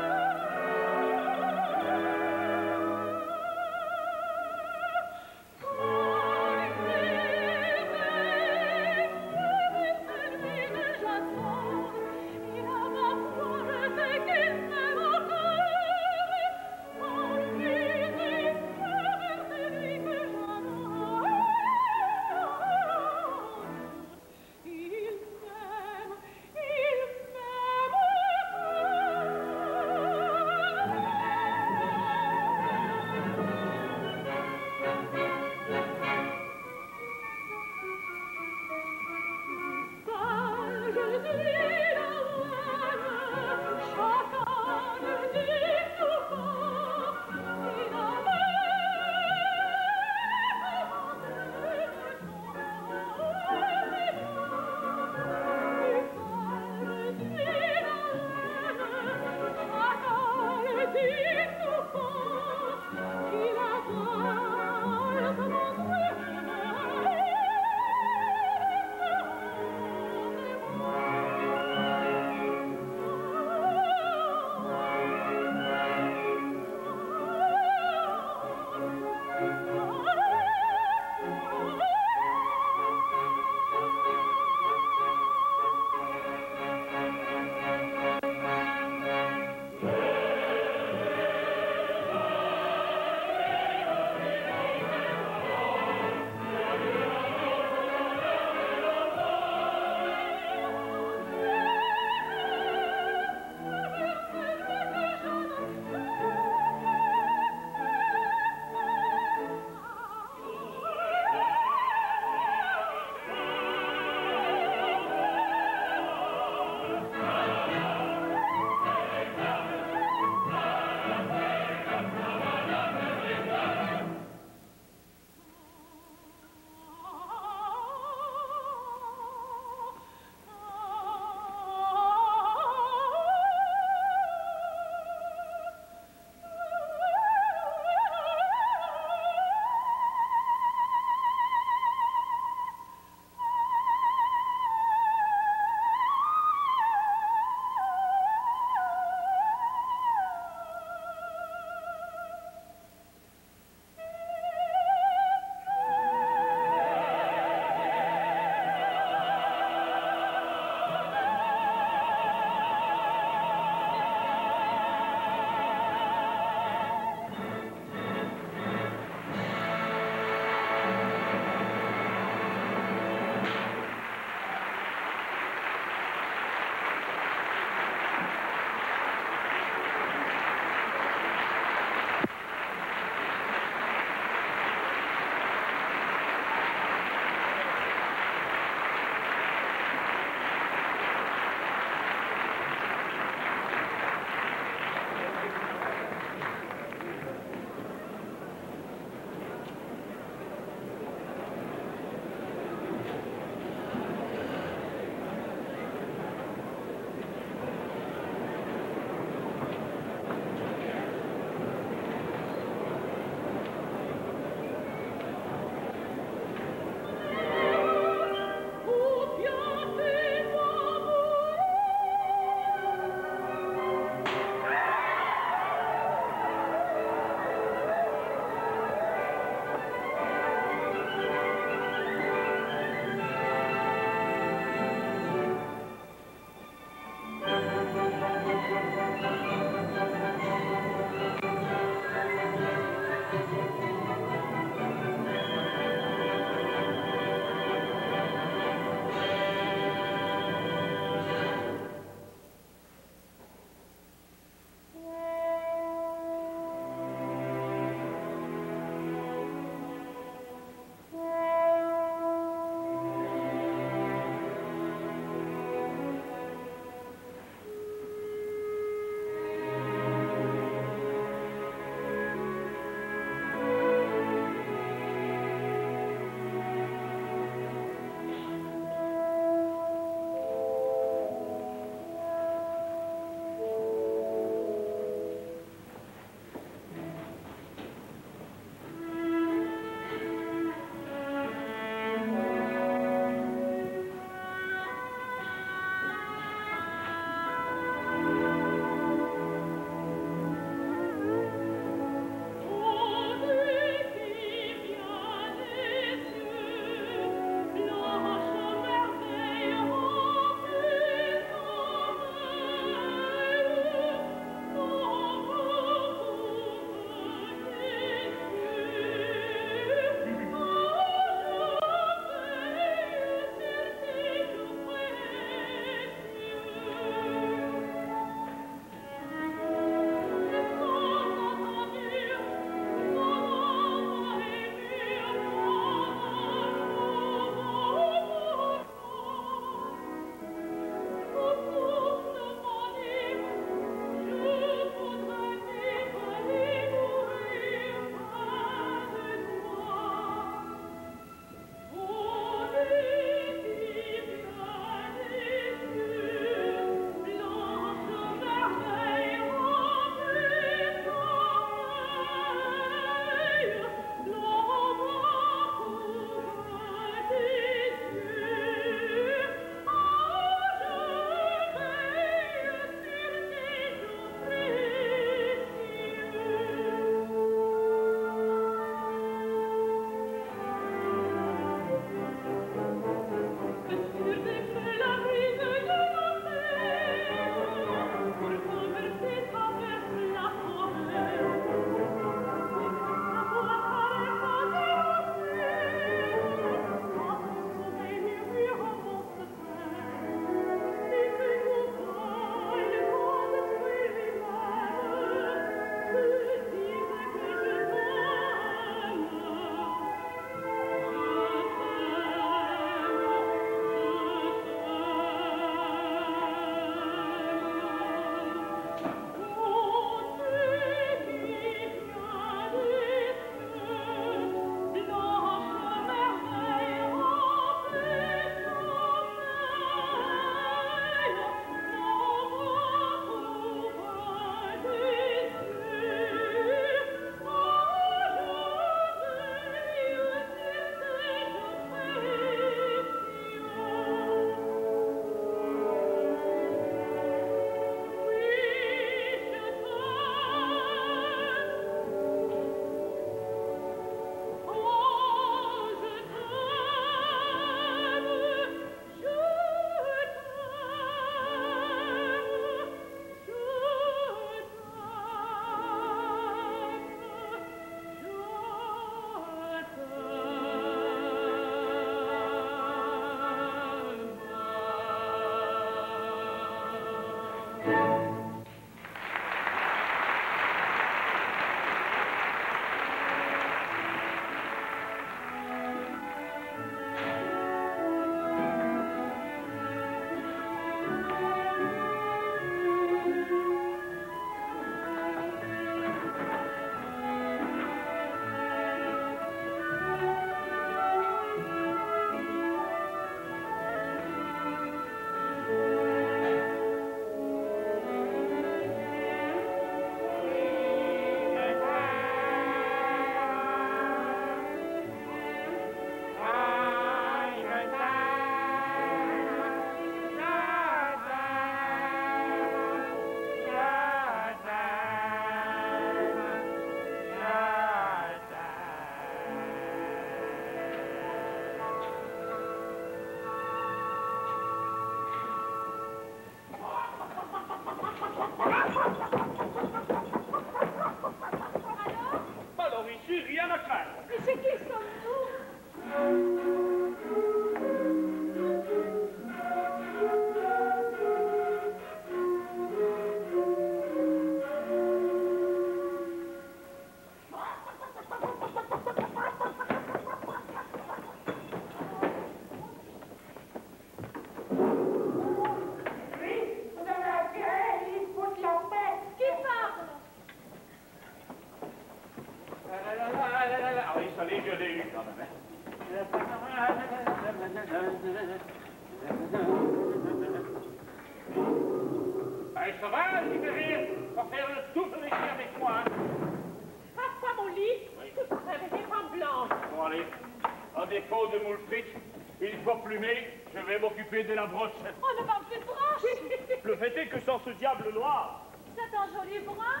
ça va, Libéré? Va faire le souffle ici avec moi. Passe-moi mon lit, tout ça avec des femmes blanches. Bon, allez. À défaut de moule frites, une fois plumé, je vais m'occuper de la broche. On ne parle plus de broche. Le fait est que sans ce diable noir, C'est un joli brun.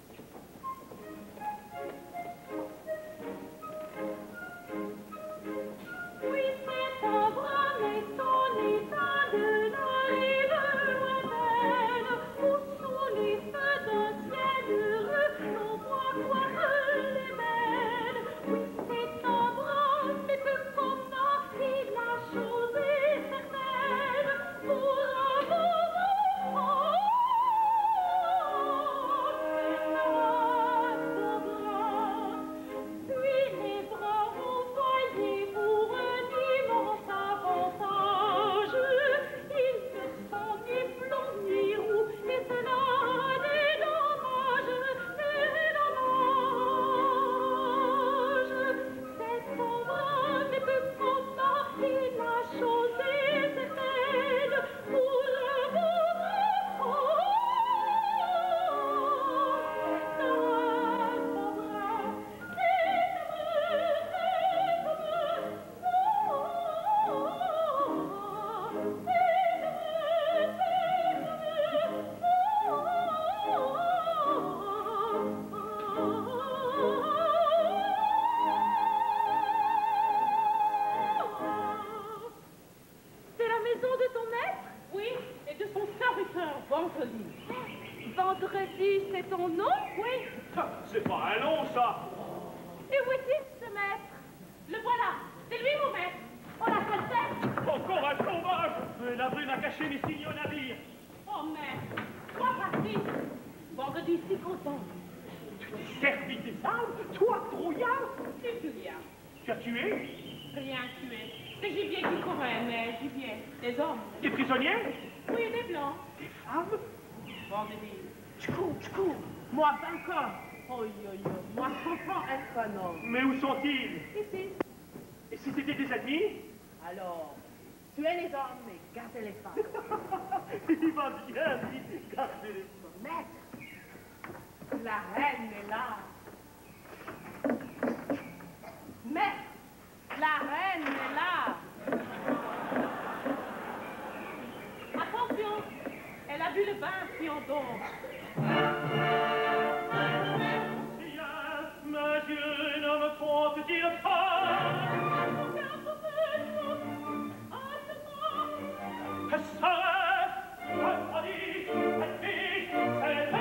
Oui, c'est un brun, mais son état de l'olive lointaine, où sous les feux d'un ciel heureux, l'on voit voir les mène. Oui, c'est un brun, mais peu contenant, et la chose est certaine, pour un beau enfant. Puis les bras envoyés pour un immense avantage. Ils ne sont ni blonds ni roux, et cela a des dommages, des dommages. C'est son bras, mais peu content, et la chose est certaine, pour un beau enfant. C'est la maison de ton maître? Oui, et de son serviteur, Vendredi. Vendredi, c'est ton nom? Oui, c'est pas un nom, ça. Et où est-il, ce maître? le voilà. C'est lui mon maître. On l'a fait. Encore un sauvage. Euh, La brume a caché mes signaux au navire. Oh maître, sois parti. Vendredi si content. Servi des armes, toi, trouillard. C'est plus rien. Tu as tué Rien tué. Des gibiers qui couraient, mais gibier. Des hommes. des prisonniers, Oui, des blancs. des femmes. Vendredi. Tu cours, tu cours. Moi, encore. Oh, yo, yo. Moi, je comprends être un homme. Mais où sont-ils? Ici. Et si c'était des ennemis? Alors, tuez les hommes, mais gardez les femmes. Il va bien vite garder les femmes. Maître, la reine est là. Maître, la reine est là. Attention, elle a bu le bain puis on dort. Viens, mes yeux ne me trompent-ils pas? Ça, paradis, paradis, c'est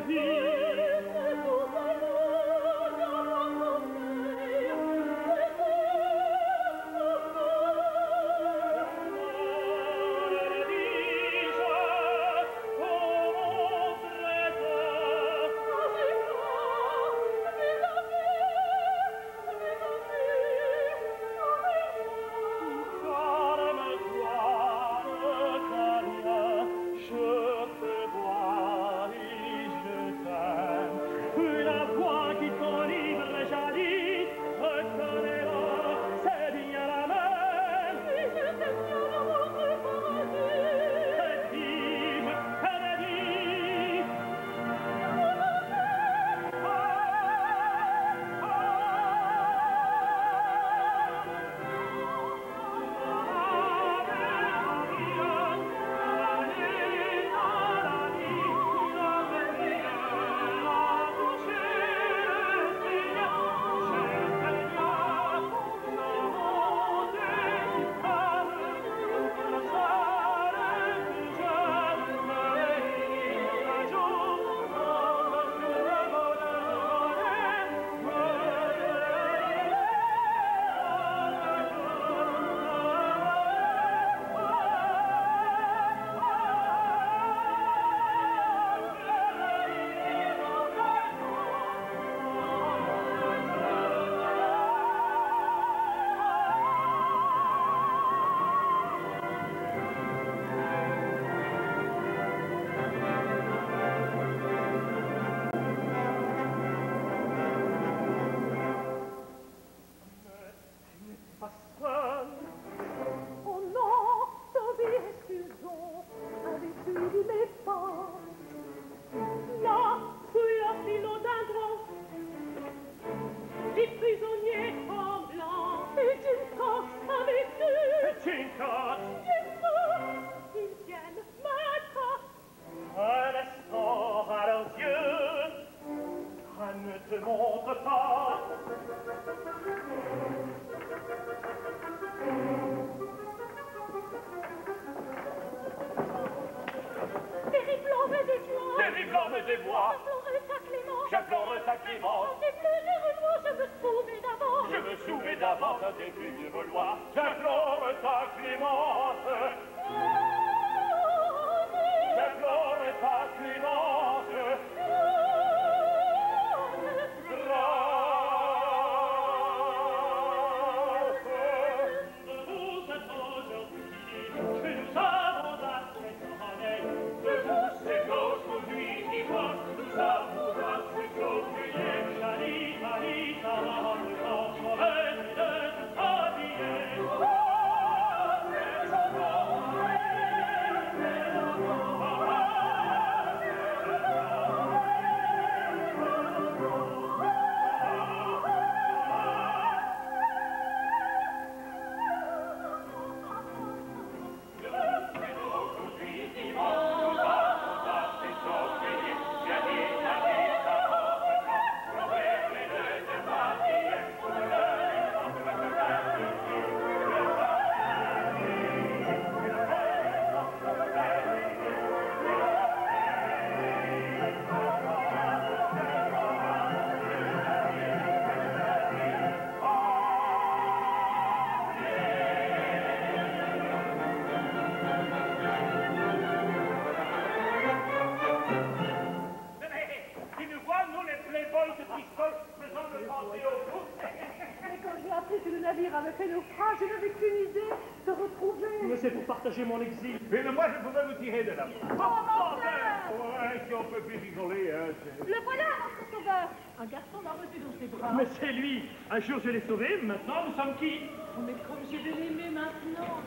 C'est pour partager mon exil. Mais moi, je pouvais vous tirer de là. Oh, ouais, si on peut plus rigoler, hein. Le voilà, notre sauveur. Un garçon m'a reçu dans ses bras. Mais c'est lui. Un jour, je l'ai sauvé. Maintenant, nous sommes qui? Oh, mais comme je vais l'aimer maintenant.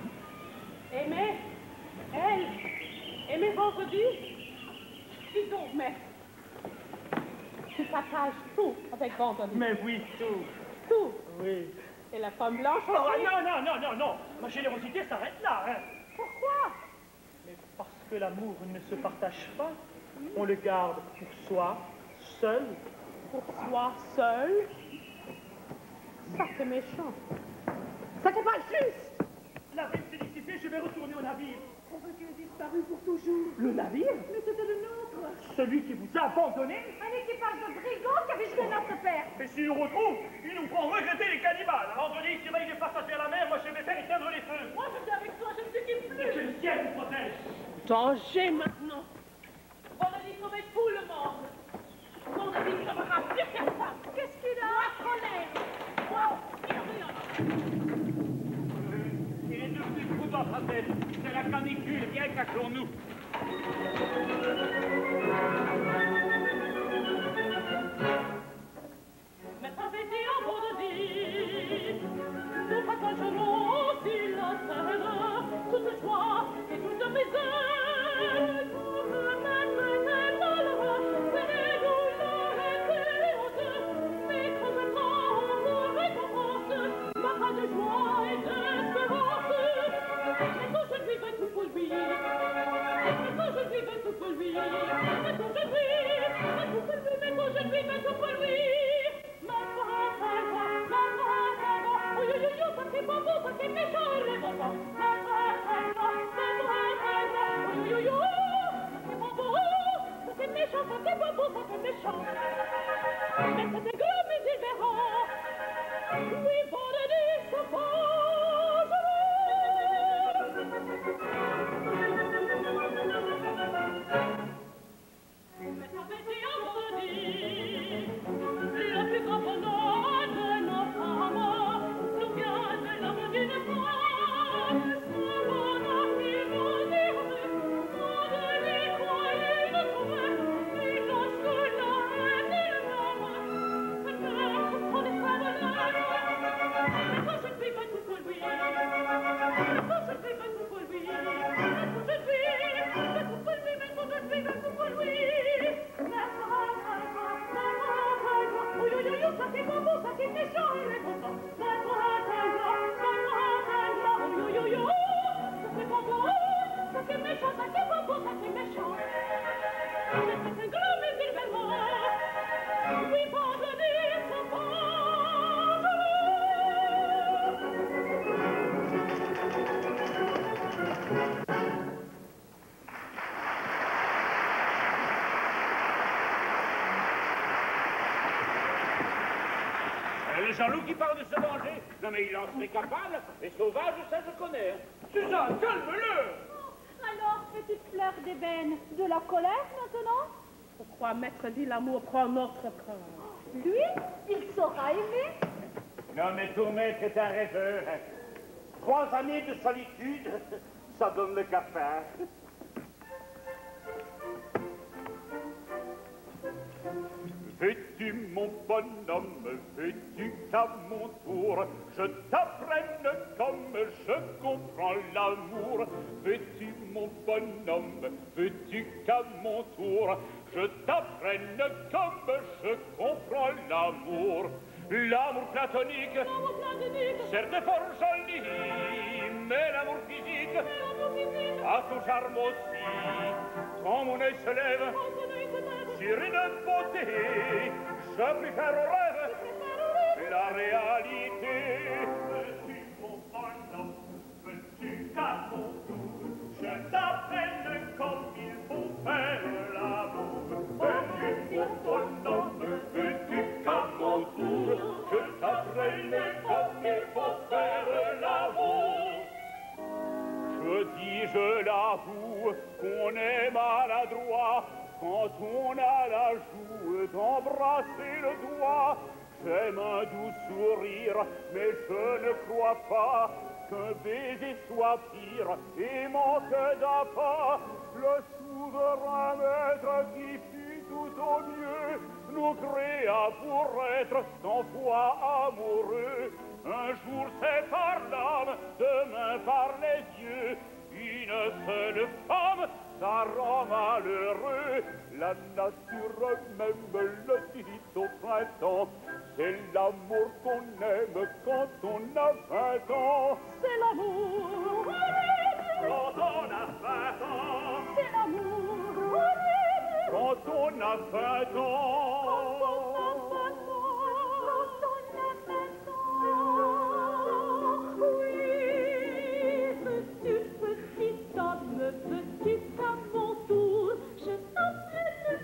Aimer? Elle? Aimer vendredi? Dis donc, mais... Tu partages tout avec vendredi. Mais oui, tout. Tout? Oui. Et la femme blanche Oh, aussi? non, non, non, non, non. Ma générosité s'arrête là, hein. Pourquoi? Mais parce que l'amour ne se partage pas. On le garde pour soi, seul. Pour soi, seul? Ça, c'est méchant. Ça, c'est pas juste. La reine félicité, je vais retourner au navire. On veut qu'il ait disparu pour toujours. Le navire? Mais c'était le nôtre. Celui qui vous a abandonné? Un équipage de brigands qui avait joué notre père. Et s'ils nous retrouvent, ils nous feront regretter les cannibales. Anthony, surveille les passagers à la mer, moi je vais faire éteindre les feux. Moi, je viens avec toi, je ne te quitte plus. Que le ciel vous protège. Danger maintenant. On a dit sauver tout le monde. On a dit sauvera plus personne. Qu'est-ce qu'il a? Moi, colère. Moi, furieuse. Il est devenu fou dans sa tête. C'est la canicule, viens, cachons-nous. Mais ça fait dit en beau de vie. Nous partagerons si la terre, toute joie et toute misère. Pour le même et malheureux, et douleur et honte. Mais comme temps pour récompense, ma de joie et d'espérance. Et quand je lui veux tout pour lui, et quand je lui veux tout pour lui, et quand je lui, et tout pour lui, mais quand je lui veux tout pour lui. Le Jean-Loup qui parle de se venger. Non mais il en serait capable. Les sauvages, ça je connais. Suzanne, calme-le. Alors, petite fleur d'ébène, de la colère maintenant? Pourquoi maître dit l'amour prend notre corps? Lui, il saura aimer. Non mais ton maître est un rêveur. Trois années de solitude, ça donne le cafard. Veux-tu, mon bonhomme, veux-tu qu'à mon tour je t'apprenne comme je comprends l'amour? Veux-tu, mon bonhomme, veux-tu qu'à mon tour je t'apprenne comme je comprends l'amour? L'amour platonique, certes fort joli, mais l'amour physique a son charme aussi. Quand mon œil se lève sur une beauté, je préfère au rêve la réalité. Veux-tu, mon bonhomme, veux-tu qu'à mon tour je t'apprenne comme il faut faire l'amour? Veux-tu, mon bonhomme, veux-tu qu'à mon tour je t'apprenne comme il faut faire l'amour? Je dis, je l'avoue, qu'on est maladroit quand on a la joue d'embrasser le doigt. J'aime un doux sourire, mais je ne crois pas qu'un baiser soit pire et manque d'appât. Le souverain maître qui fut tout au mieux nous créa pour être cent fois amoureux. Un jour c'est par l'âme, demain par les yeux. Une seule femme, ça rend malheureux. La nature même le dit au printemps. C'est l'amour qu'on aime quand on a vingt ans. C'est l'amour. Quand on a vingt ans. C'est l'amour. Quand on a vingt ans. Veux-tu qu'à mon tour je t'apprenne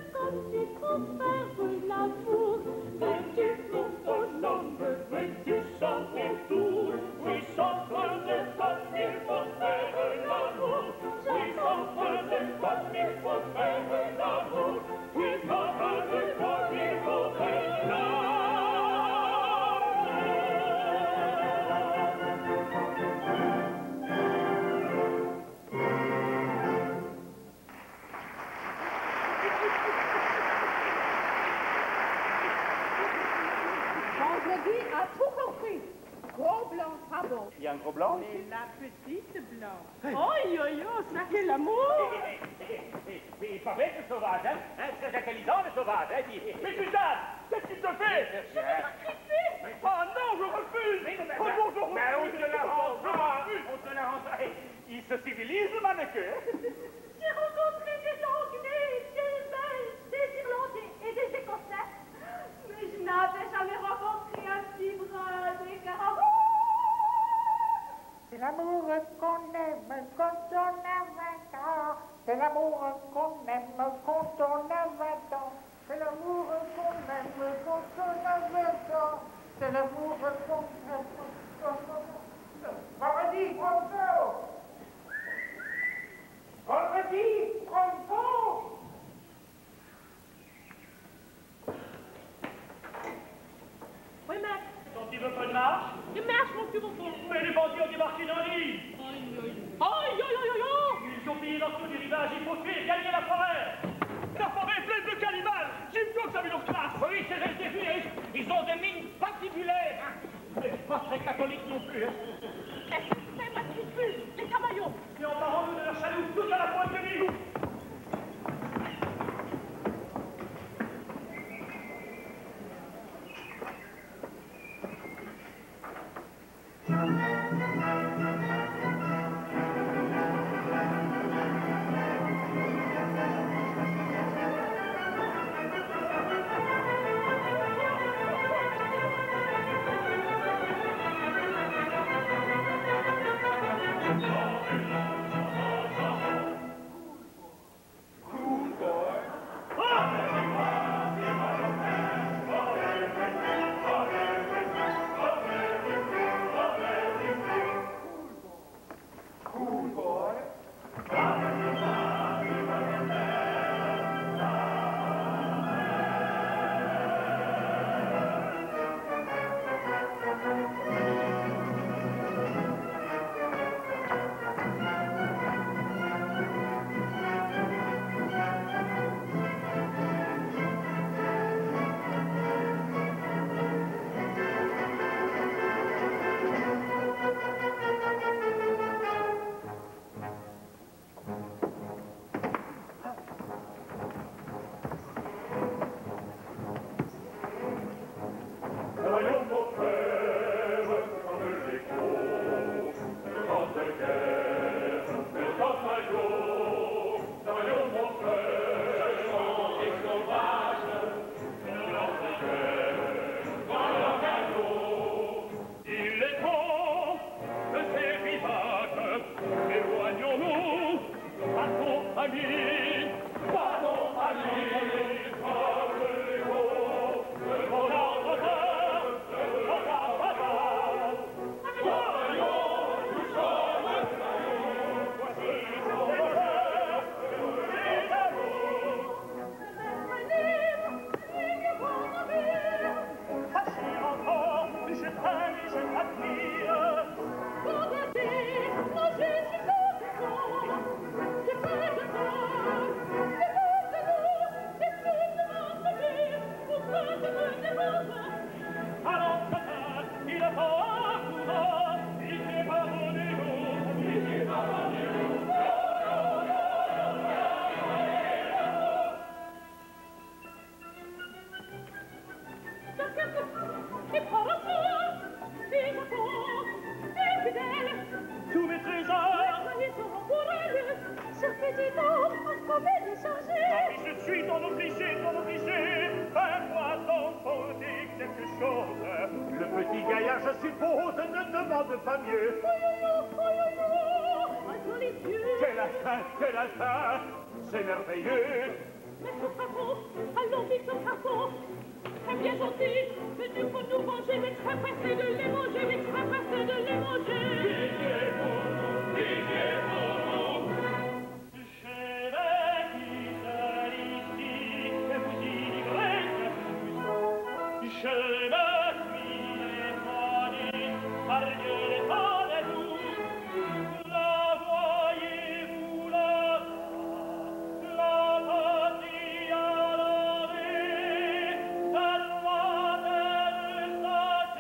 Paradis a tout compris. Gros blanc, pas bon. Il y a un gros blanc? Mais la petite blanc. Oh, yo, yo, ça c'est l'amour. Mais il paraît que sauvage, hein? hein c'est intelligent, le sauvage, hein? Mais Suzanne, qu'est-ce qu'il te fait? Je vais sacrifier. Oh non, je refuse. Mais, mais, Oh non, je refuse. mais on te l'arrange, Je refuse. on te l'arrange. Hey, il se civilise, le mannequin. J'ai rencontré des Anglais, des Belges, des Irlandais et des Écossais. Mais je n'avais jamais rencontré un petit bras des Carabins. C'est l'amour qu'on aime quand on a vingt ans. C'est l'amour qu'on aime quand on a vingt ans. C'est l'amour qu'on aime quand on a vingt ans. C'est l'amour qu'on aime quand on a vingt ans. Paradis, pronto! Paradis, pronto! Oui, maître. Quand il veut pas de marche, Je marche, mon petit bonbon. mais les bandits ont débarqué dans l'île. Aïe, aïe, aïe, aïe, aïe. Ils ont pillé l'ensemble du rivage, il faut fuir, gagner la forêt. La forêt est pleine de cannibales. Jim Cox a vu nos traces. Oui, c'est resté vu, ils ont des mines patibulaires. Mais pas très catholiques non plus. Hein. Qu'est-ce que c'est, ma petite puce? Les caballots. Et en parlant de leur chaloupe, tout à la pointe de l'île. C'est merveilleux. Mais ce crapaud, allons vite ce crapaud. Très bien gentil, mais il faut nous manger, mais très pressé de les manger, mais très pressé de les manger. Pitié pour nous, pitié pour nous. Je vais quitter ici, et vous immigrez plus. Je me suis éloigné, par Dieu l'étendez-vous. La voyez-vous là? La patrie à la vie, la loi de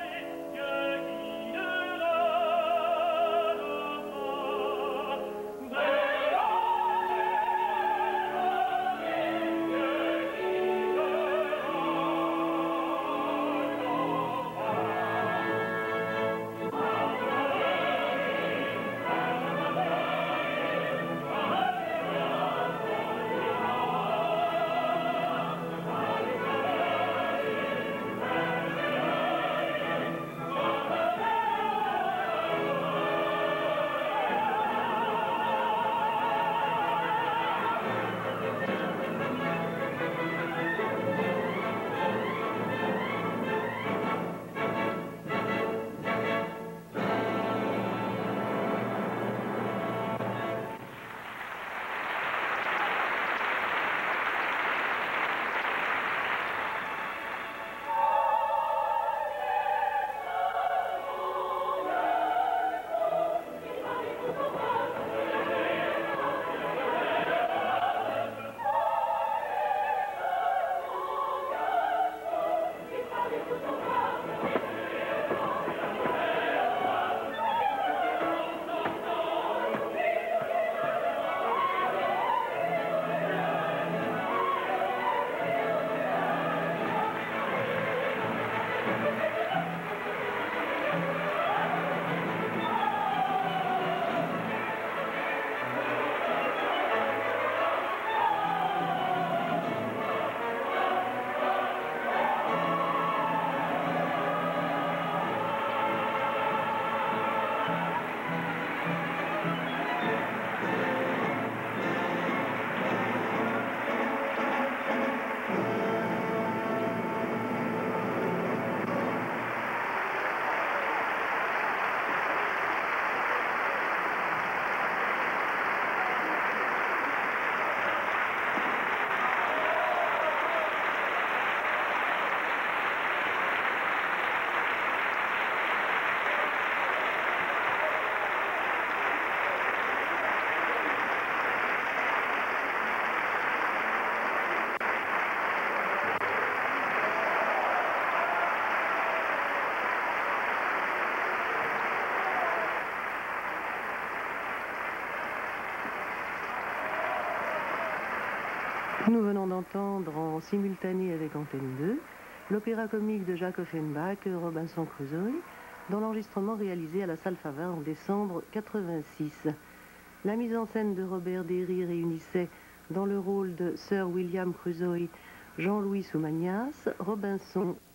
Nous venons d'entendre en simultané avec Antenne deux l'opéra comique de Jacques Offenbach, Robinson Crusoe, dans l'enregistrement réalisé à la Salle Favart en décembre quatre-vingt-six. La mise en scène de Robert Derry réunissait dans le rôle de Sir William Crusoe Jean-Louis Soumanias, Robinson